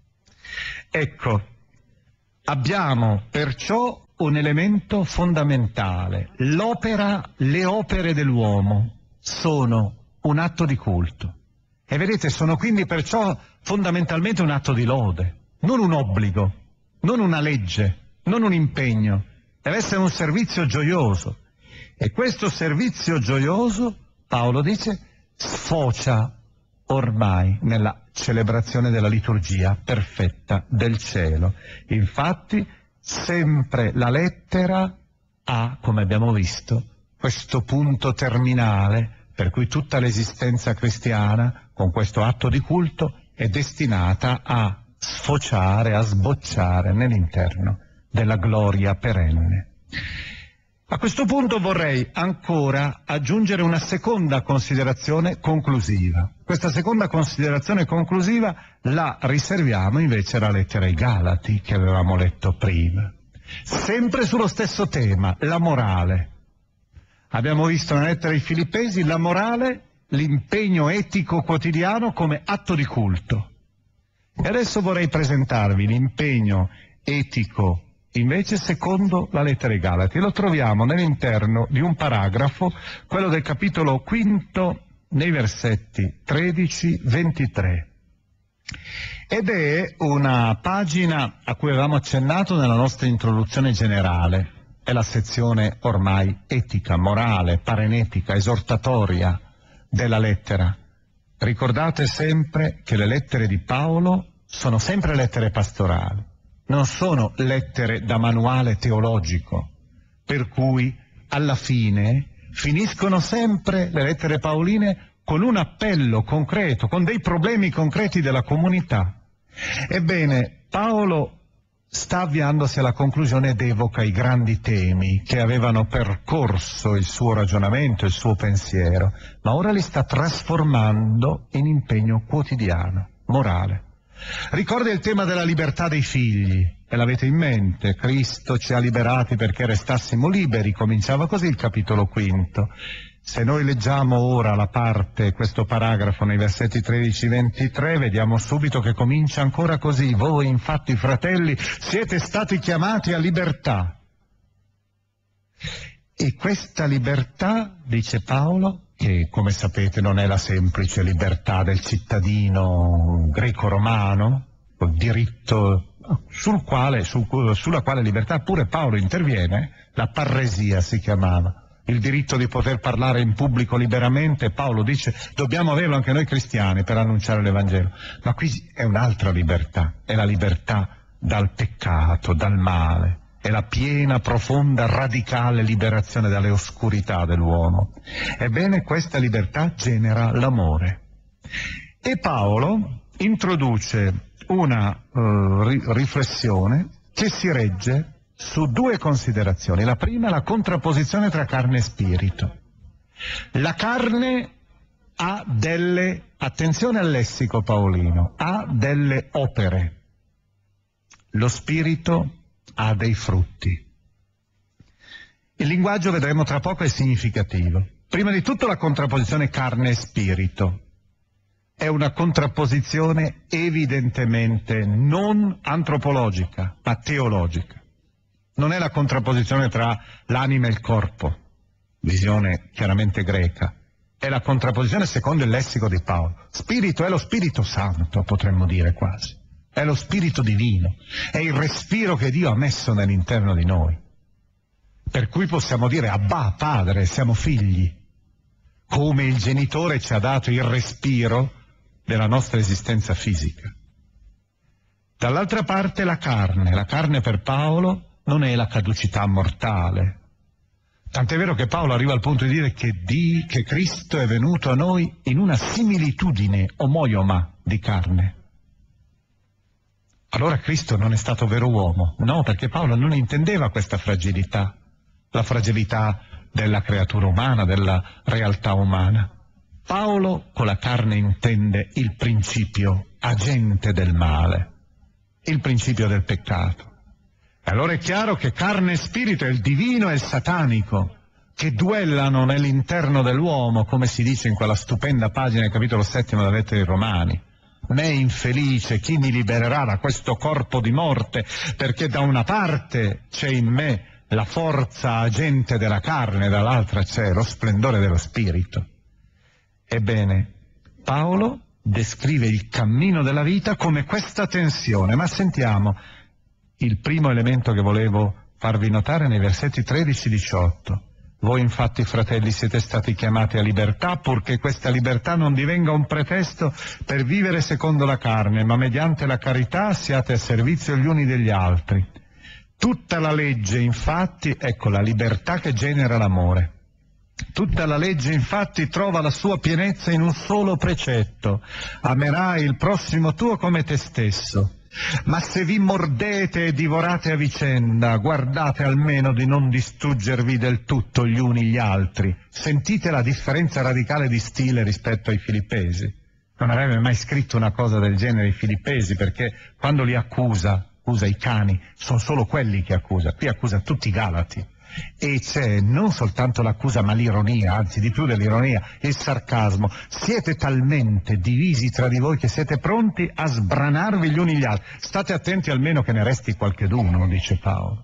Ecco, abbiamo perciò un elemento fondamentale. Le opere dell'uomo sono un atto di culto. E vedete, sono quindi perciò fondamentalmente un atto di lode, non un obbligo, non una legge, non un impegno. Deve essere un servizio gioioso. E questo servizio gioioso, Paolo dice, sfocia ormai nella celebrazione della liturgia perfetta del cielo. Infatti, sempre la lettera ha, come abbiamo visto, questo punto terminale per cui tutta l'esistenza cristiana, con questo atto di culto, è destinata a sfociare, a sbocciare nell'interno della gloria perenne. A questo punto vorrei ancora aggiungere una seconda considerazione conclusiva. Questa seconda considerazione conclusiva la riserviamo invece alla lettera ai Galati che avevamo letto prima. Sempre sullo stesso tema, la morale. Abbiamo visto nella lettera ai Filippesi la morale, l'impegno etico quotidiano come atto di culto. E adesso vorrei presentarvi l'impegno etico invece secondo la lettera ai Galati. Lo troviamo nell'interno di un paragrafo, quello del capitolo 5, nei versetti 13-23. Ed è una pagina a cui avevamo accennato nella nostra introduzione generale. È la sezione ormai etica, morale, parenetica, esortatoria della lettera. Ricordate sempre che le lettere di Paolo sono sempre lettere pastorali, non sono lettere da manuale teologico, per cui alla fine finiscono sempre le lettere paoline con un appello concreto, con dei problemi concreti della comunità. Ebbene, Paolo sta avviandosi alla conclusione ed evoca i grandi temi che avevano percorso il suo ragionamento, il suo pensiero, ma ora li sta trasformando in impegno quotidiano, morale. Ricorda il tema della libertà dei figli, e l'avete in mente, Cristo ci ha liberati perché restassimo liberi, cominciava così il capitolo 5. Se noi leggiamo ora la parte, questo paragrafo nei versetti 13-23, vediamo subito che comincia ancora così: voi infatti, fratelli, siete stati chiamati a libertà. E questa libertà, dice Paolo, che come sapete non è la semplice libertà del cittadino greco-romano, il diritto sulla quale libertà pure Paolo interviene, la parresia si chiamava. Il diritto di poter parlare in pubblico liberamente, Paolo dice dobbiamo averlo anche noi cristiani per annunciare l'Evangelo. Ma qui è un'altra libertà, è la libertà dal peccato, dal male, è la piena, profonda, radicale liberazione dalle oscurità dell'uomo. Ebbene, questa libertà genera l'amore. E Paolo introduce una riflessione che si regge su due considerazioni. La prima è la contrapposizione tra carne e spirito. La carne ha attenzione al lessico paolino, ha delle opere. Lo spirito ha dei frutti. Il linguaggio, vedremo tra poco, è significativo. Prima di tutto la contrapposizione carne e spirito. È una contrapposizione evidentemente non antropologica, ma teologica. Non è la contrapposizione tra l'anima e il corpo, visione chiaramente greca, è la contrapposizione secondo il lessico di Paolo. Spirito è lo Spirito Santo, potremmo dire quasi, è lo Spirito Divino, è il respiro che Dio ha messo nell'interno di noi, per cui possiamo dire Abba, Padre, siamo figli, come il genitore ci ha dato il respiro della nostra esistenza fisica. Dall'altra parte la carne per Paolo non è la caducità mortale. Tant'è vero che Paolo arriva al punto di dire che Cristo è venuto a noi in una similitudine omoioma di carne. Allora Cristo non è stato vero uomo? No, perché Paolo non intendeva questa fragilità, la fragilità della creatura umana, della realtà umana. Paolo con la carne intende il principio agente del male, il principio del peccato. Allora è chiaro che carne e spirito è il divino e il satanico che duellano nell'interno dell'uomo, come si dice in quella stupenda pagina del capitolo 7 della lettera ai Romani. Me infelice, chi mi libererà da questo corpo di morte? Perché da una parte c'è in me la forza agente della carne, dall'altra c'è lo splendore dello spirito. Ebbene, Paolo descrive il cammino della vita come questa tensione, ma sentiamo il primo elemento che volevo farvi notare nei versetti 13-18. Voi infatti, fratelli, siete stati chiamati a libertà, purché questa libertà non divenga un pretesto per vivere secondo la carne, ma mediante la carità siate a servizio gli uni degli altri. Tutta la legge, infatti, ecco la libertà che genera l'amore. Tutta la legge, infatti, trova la sua pienezza in un solo precetto: amerai il prossimo tuo come te stesso. Ma se vi mordete e divorate a vicenda, guardate almeno di non distruggervi del tutto gli uni gli altri. Sentite la differenza radicale di stile rispetto ai Filippesi. Non avrebbe mai scritto una cosa del genere ai Filippesi, perché quando li accusa i cani, sono solo quelli che accusa, qui accusa tutti i Galati. E c'è non soltanto l'accusa, ma l'ironia, anzi di più dell'ironia, il sarcasmo. Siete talmente divisi tra di voi che siete pronti a sbranarvi gli uni gli altri. State attenti almeno che ne resti qualcheduno, dice Paolo.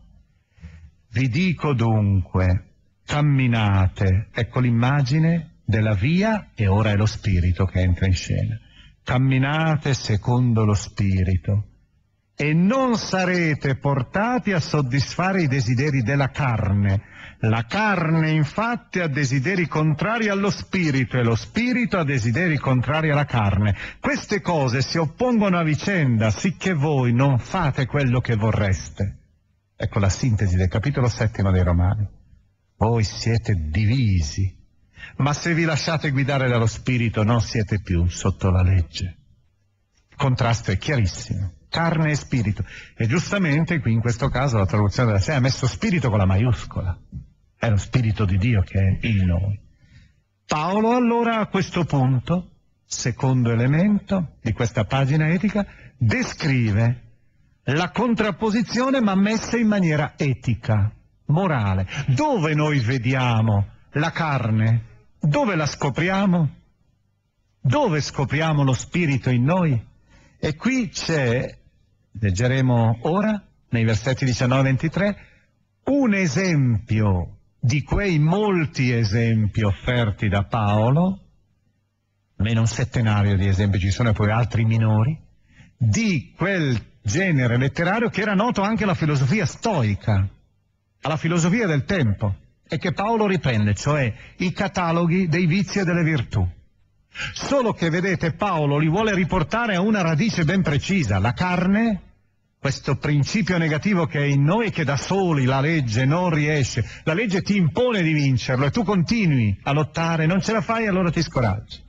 Vi dico dunque, camminate, ecco l'immagine della via, e ora è lo spirito che entra in scena. Camminate secondo lo spirito, e non sarete portati a soddisfare i desideri della carne. La carne infatti ha desideri contrari allo spirito e lo spirito ha desideri contrari alla carne. Queste cose si oppongono a vicenda, sicché voi non fate quello che vorreste. Ecco la sintesi del capitolo 7 dei Romani. Voi siete divisi, ma se vi lasciate guidare dallo spirito non siete più sotto la legge. Il contrasto è chiarissimo. Carne e spirito. E giustamente qui in questo caso la traduzione della Sede ha messo spirito con la maiuscola. È lo spirito di Dio che è in noi. Paolo allora a questo punto, secondo elemento di questa pagina etica, descrive la contrapposizione ma messa in maniera etica, morale. Dove noi vediamo la carne? Dove la scopriamo? Dove scopriamo lo spirito in noi? E qui c'è, leggeremo ora, nei versetti 19-23, un esempio di quei molti esempi offerti da Paolo, almeno un settenario di esempi, ci sono poi altri minori, di quel genere letterario che era noto anche alla filosofia stoica, alla filosofia del tempo, e che Paolo riprende, cioè i cataloghi dei vizi e delle virtù. Solo che, vedete, Paolo li vuole riportare a una radice ben precisa, la carne, questo principio negativo che è in noi e che da soli la legge non riesce, la legge ti impone di vincerlo e tu continui a lottare, non ce la fai e allora ti scoraggi.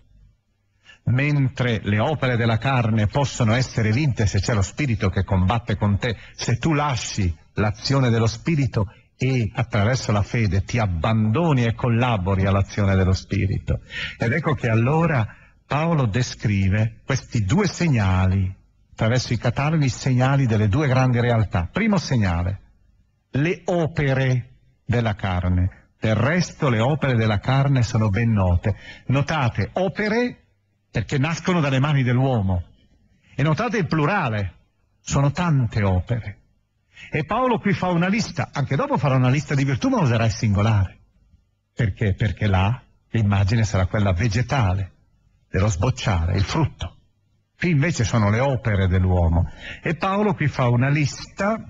Mentre le opere della carne possono essere vinte se c'è lo spirito che combatte con te, se tu lasci l'azione dello spirito e attraverso la fede ti abbandoni e collabori all'azione dello Spirito. Ed ecco che allora Paolo descrive questi due segnali, attraverso i cataloghi, i segnali delle due grandi realtà. Primo segnale, le opere della carne. Del resto le opere della carne sono ben note. Notate, opere perché nascono dalle mani dell'uomo. E notate il plurale, sono tante opere. E Paolo qui fa una lista, anche dopo farà una lista di virtù, ma userà il singolare. Perché? Perché là l'immagine sarà quella vegetale, dello sbocciare, il frutto. Qui invece sono le opere dell'uomo. E Paolo qui fa una lista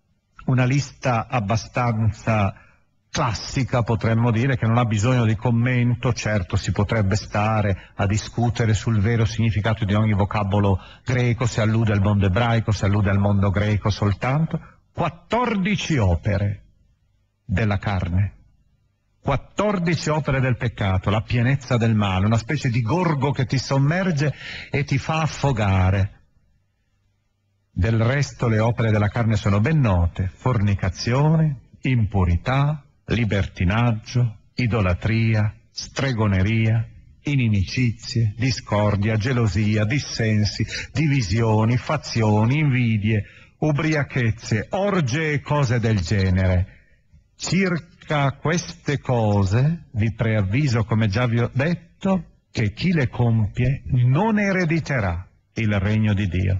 abbastanza classica, potremmo dire, che non ha bisogno di commento. Certo, si potrebbe stare a discutere sul vero significato di ogni vocabolo greco, se allude al mondo ebraico, se allude al mondo greco soltanto. 14 opere della carne, 14 opere del peccato, la pienezza del male, una specie di gorgo che ti sommerge e ti fa affogare. Del resto le opere della carne sono ben note: fornicazione, impurità, libertinaggio, idolatria, stregoneria, inimicizie, discordia, gelosia, dissensi, divisioni, fazioni, invidie, ubriachezze, orge e cose del genere. Circa queste cose vi preavviso, come già vi ho detto, che chi le compie non erediterà il regno di Dio.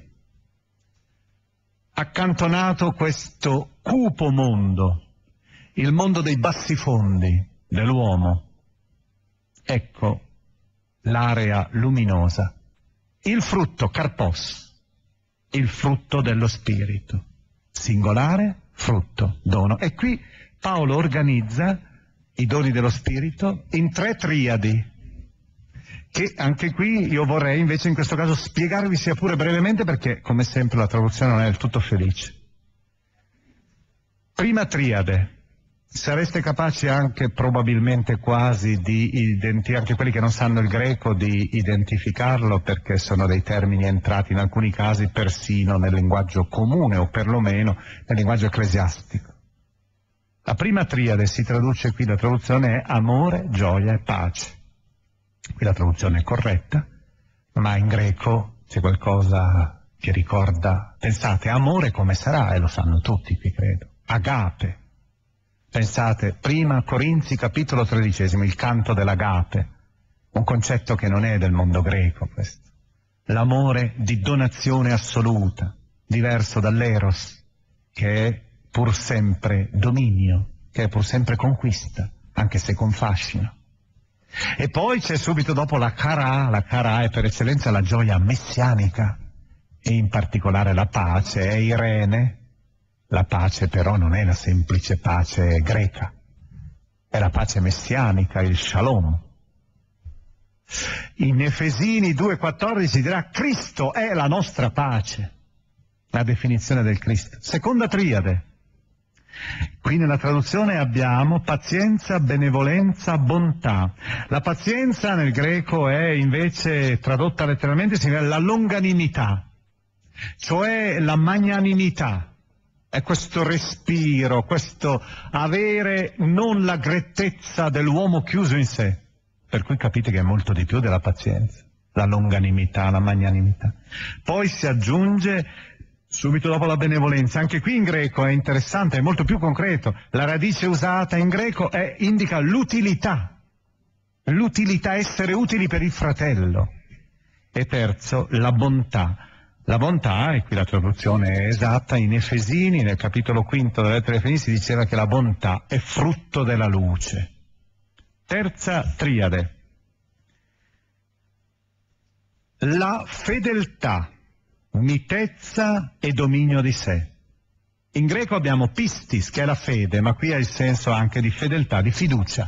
Accantonato questo cupo mondo, il mondo dei bassifondi dell'uomo, ecco l'area luminosa, il frutto karpos, il frutto dello spirito, singolare, frutto, dono. E qui Paolo organizza i doni dello spirito in 3 triadi, che anche qui io vorrei invece in questo caso spiegarvi sia pure brevemente, perché come sempre la traduzione non è del tutto felice. Prima triade, sareste capaci anche probabilmente quasi di anche quelli che non sanno il greco, di identificarlo, perché sono dei termini entrati in alcuni casi persino nel linguaggio comune o perlomeno nel linguaggio ecclesiastico. La prima triade si traduce qui, la traduzione è amore, gioia e pace. Qui la traduzione è corretta, ma in greco c'è qualcosa che ricorda, pensate, amore come sarà, e lo sanno tutti qui credo, agape. Pensate, prima Corinzi capitolo 13, il canto dell'agape, un concetto che non è del mondo greco questo. L'amore di donazione assoluta, diverso dall'eros, che è pur sempre dominio, che è pur sempre conquista, anche se con fascino. E poi c'è subito dopo la cara è per eccellenza la gioia messianica, e in particolare la pace, è Irene. La pace però non è la semplice pace greca, è la pace messianica, il shalom. In Efesini 2,14 dirà: Cristo è la nostra pace, la definizione del Cristo. Seconda triade. Qui nella traduzione abbiamo pazienza, benevolenza, bontà. La pazienza nel greco è invece tradotta letteralmente, significa la longanimità, cioè la magnanimità. È questo respiro, questo avere non la grettezza dell'uomo chiuso in sé, per cui capite che è molto di più della pazienza, la longanimità, la magnanimità. Poi si aggiunge subito dopo la benevolenza. Anche qui in greco è interessante, è molto più concreto. La radice usata in greco indica l'utilità, essere utili per il fratello. E terzo, la bontà. La bontà, e qui la traduzione è esatta, in Efesini, nel capitolo 5 della lettera ai Efesini, si diceva che la bontà è frutto della luce. Terza triade. La fedeltà, mitezza e dominio di sé. In greco abbiamo pistis, che è la fede, ma qui ha il senso anche di fedeltà, di fiducia.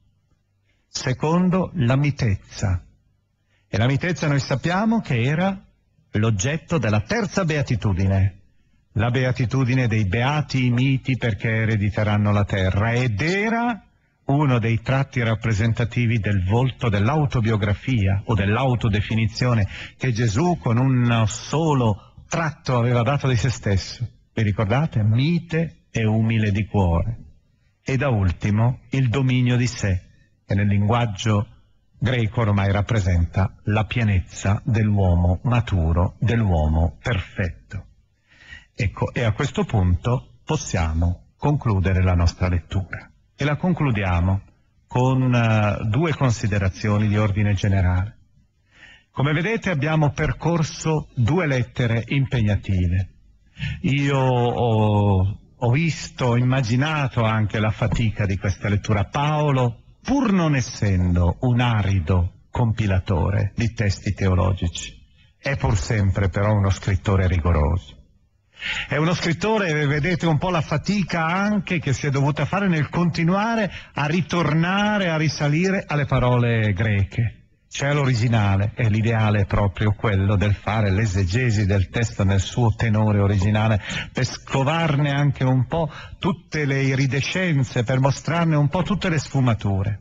Secondo, la mitezza. E la mitezza noi sappiamo che era l'oggetto della terza beatitudine, la beatitudine dei beati i miti perché erediteranno la terra, ed era uno dei tratti rappresentativi del volto dell'autobiografia o dell'autodefinizione che Gesù con un solo tratto aveva dato di se stesso. Vi ricordate? Mite e umile di cuore. E da ultimo il dominio di sé, che nel linguaggio greco ormai rappresenta la pienezza dell'uomo maturo, dell'uomo perfetto. Ecco, e a questo punto possiamo concludere la nostra lettura. E la concludiamo con due considerazioni di ordine generale. Come vedete abbiamo percorso due lettere impegnative. Io ho visto, ho immaginato anche la fatica di questa lettura. Paolo, pur non essendo un arido compilatore di testi teologici, è pur sempre però uno scrittore rigoroso. È uno scrittore, vedete un po' la fatica anche che si è dovuta fare nel continuare a ritornare, a risalire alle parole greche. Cioè l'originale, e l'ideale è proprio quello del fare l'esegesi del testo nel suo tenore originale, per scovarne anche un po' tutte le iridescenze, per mostrarne un po' tutte le sfumature.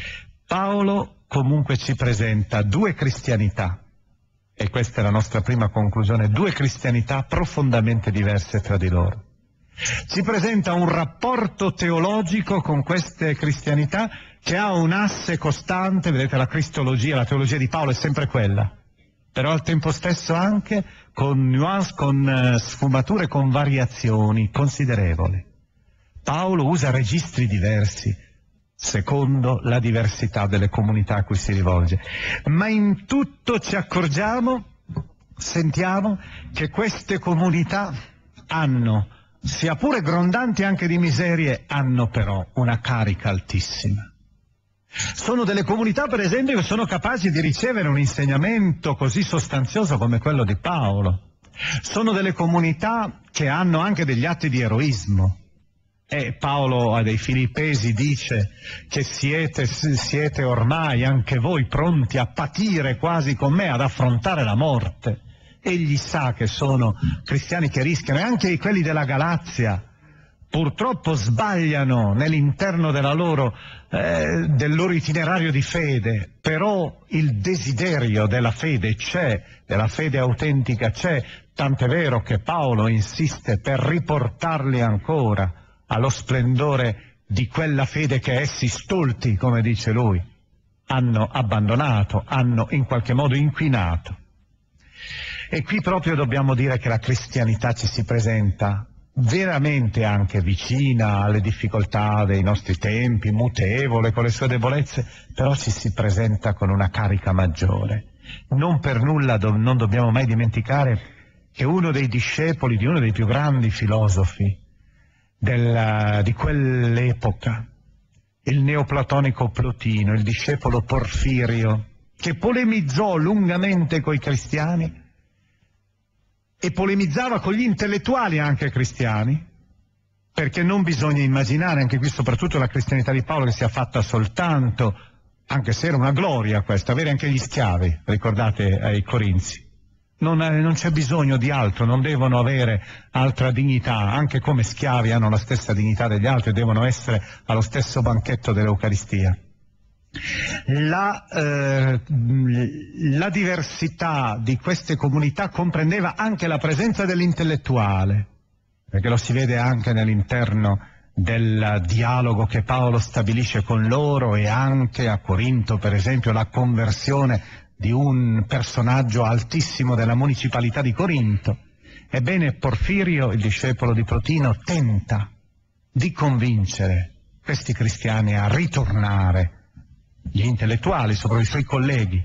Paolo comunque ci presenta due cristianità, e questa è la nostra prima conclusione, due cristianità profondamente diverse tra di loro. Ci presenta un rapporto teologico con queste cristianità che ha un asse costante, vedete la cristologia, la teologia di Paolo è sempre quella, però al tempo stesso anche con nuance, con sfumature, con variazioni considerevoli. Paolo usa registri diversi, secondo la diversità delle comunità a cui si rivolge, ma in tutto ci accorgiamo, sentiamo che queste comunità hanno, sia pure grondanti anche di miserie, hanno però una carica altissima. Sono delle comunità, per esempio, che sono capaci di ricevere un insegnamento così sostanzioso come quello di Paolo. Sono delle comunità che hanno anche degli atti di eroismo. E Paolo a dei Filippesi dice che siete ormai anche voi pronti a patire quasi con me, ad affrontare la morte. Egli sa che sono cristiani che rischiano, e anche quelli della Galazia purtroppo sbagliano nell'interno del loro itinerario di fede, però il desiderio della fede c'è, della fede autentica c'è, tant'è vero che Paolo insiste per riportarli ancora allo splendore di quella fede che essi stolti, come dice lui, hanno abbandonato, hanno in qualche modo inquinato. E qui proprio dobbiamo dire che la cristianità ci si presenta veramente anche vicina alle difficoltà dei nostri tempi, mutevole con le sue debolezze, però ci si presenta con una carica maggiore. Non per nulla non dobbiamo mai dimenticare che uno dei discepoli di uno dei più grandi filosofi di quell'epoca, il neoplatonico Plotino, il discepolo Porfirio, che polemizzò lungamente coi cristiani, e polemizzava con gli intellettuali anche cristiani, perché non bisogna immaginare, anche qui soprattutto la cristianità di Paolo, che sia fatta soltanto, anche se era una gloria questa, avere anche gli schiavi, ricordate ai Corinzi. Non c'è bisogno di altro, non devono avere altra dignità, anche come schiavi hanno la stessa dignità degli altri, devono essere allo stesso banchetto dell'Eucaristia. La diversità di queste comunità comprendeva anche la presenza dell'intellettuale, perché lo si vede anche all'interno del dialogo che Paolo stabilisce con loro, e anche a Corinto, per esempio, la conversione di un personaggio altissimo della municipalità di Corinto. Ebbene, Porfirio, il discepolo di Plotino, tenta di convincere questi cristiani a ritornare, gli intellettuali, soprattutto i suoi colleghi,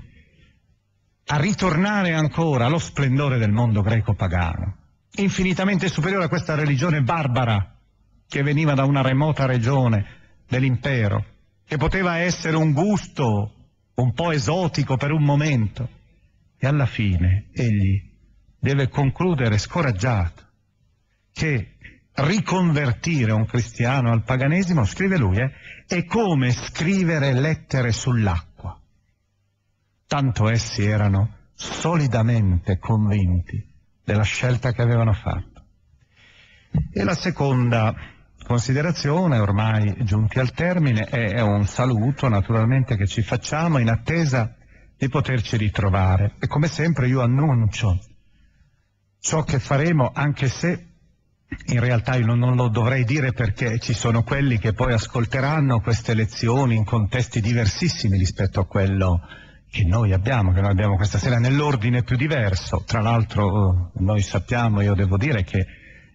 a ritornare ancora allo splendore del mondo greco-pagano, infinitamente superiore a questa religione barbara che veniva da una remota regione dell'impero, che poteva essere un gusto un po' esotico per un momento, e alla fine egli deve concludere scoraggiato che riconvertire un cristiano al paganesimo, scrive lui, è come scrivere lettere sull'acqua. Tanto essi erano solidamente convinti della scelta che avevano fatto. E la seconda considerazione, ormai giunti al termine, è un saluto naturalmente che ci facciamo in attesa di poterci ritrovare. E come sempre io annuncio ciò che faremo, anche se in realtà io non lo dovrei dire, perché ci sono quelli che poi ascolteranno queste lezioni in contesti diversissimi rispetto a quello che noi abbiamo questa sera, nell'ordine più diverso. Tra l'altro noi sappiamo, io devo dire che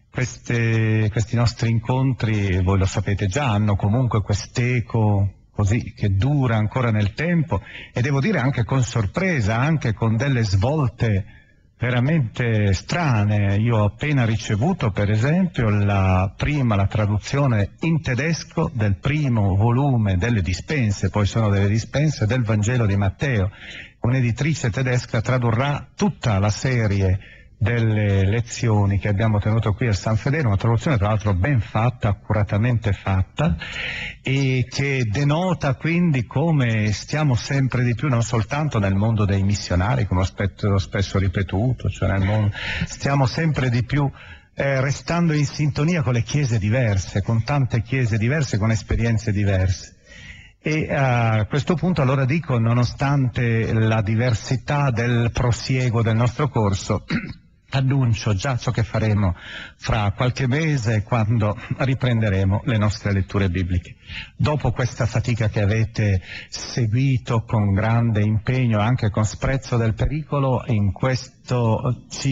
questi nostri incontri, voi lo sapete già, hanno comunque quest'eco così che dura ancora nel tempo, e devo dire anche con sorpresa, anche con delle svolte veramente strane. Io ho appena ricevuto per esempio la traduzione in tedesco del primo volume delle dispense, poi sono delle dispense del Vangelo di Matteo. Un'editrice tedesca tradurrà tutta la serie delle lezioni che abbiamo tenuto qui a San Fedele, una traduzione tra l'altro ben fatta, accuratamente fatta, e che denota quindi come stiamo sempre di più, non soltanto nel mondo dei missionari, come ho spesso ripetuto, cioè nel mondo, stiamo sempre di più restando in sintonia con le chiese diverse, con tante chiese diverse, con esperienze diverse. E a questo punto allora dico, nonostante la diversità del prosieguo del nostro corso, annuncio già ciò che faremo fra qualche mese, quando riprenderemo le nostre letture bibliche. Dopo questa fatica che avete seguito con grande impegno, anche con sprezzo del pericolo, in questo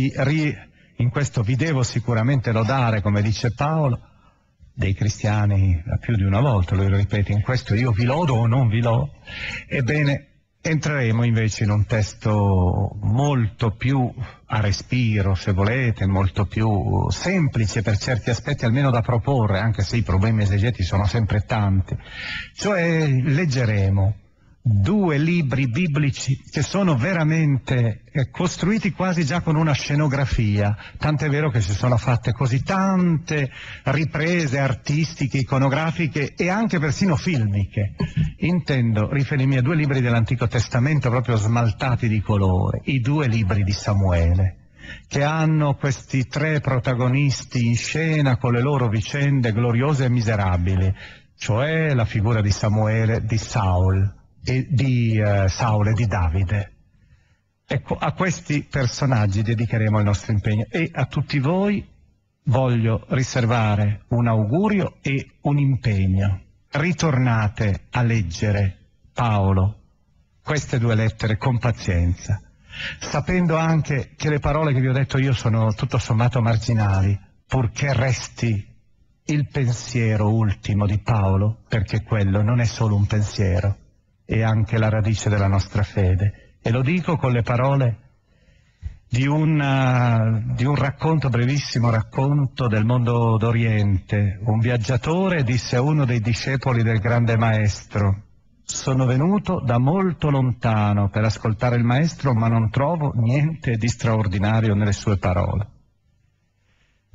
vi devo sicuramente lodare, come dice Paolo, dei cristiani più di una volta, lui lo ripete, in questo io vi lodo o non vi lodo. Ebbene, entreremo invece in un testo molto più a respiro, se volete, molto più semplice per certi aspetti, almeno da proporre, anche se i problemi esegeti sono sempre tanti. Cioè leggeremo due libri biblici che sono veramente costruiti quasi già con una scenografia, tant'è vero che si sono fatte così tante riprese artistiche, iconografiche e anche persino filmiche. Intendo riferirmi a due libri dell'Antico Testamento proprio smaltati di colore, i due libri di Samuele, che hanno questi tre protagonisti in scena con le loro vicende gloriose e miserabili, cioè la figura di Samuele, di Saul e di Davide. Ecco, a questi personaggi dedicheremo il nostro impegno, e a tutti voi voglio riservare un augurio e un impegno. Ritornate a leggere Paolo, queste due lettere, con pazienza, sapendo anche che le parole che vi ho detto io sono tutto sommato marginali, purché resti il pensiero ultimo di Paolo, perché quello non è solo un pensiero, è anche la radice della nostra fede. E lo dico con le parole di un racconto, brevissimo racconto del mondo d'Oriente. Un viaggiatore disse a uno dei discepoli del grande maestro: sono venuto da molto lontano per ascoltare il maestro, ma non trovo niente di straordinario nelle sue parole.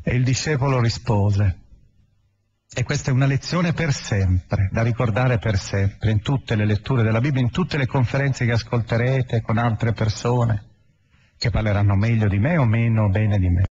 E il discepolo rispose. E questa è una lezione per sempre, da ricordare per sempre, in tutte le letture della Bibbia, in tutte le conferenze che ascolterete con altre persone che parleranno meglio di me o meno bene di me.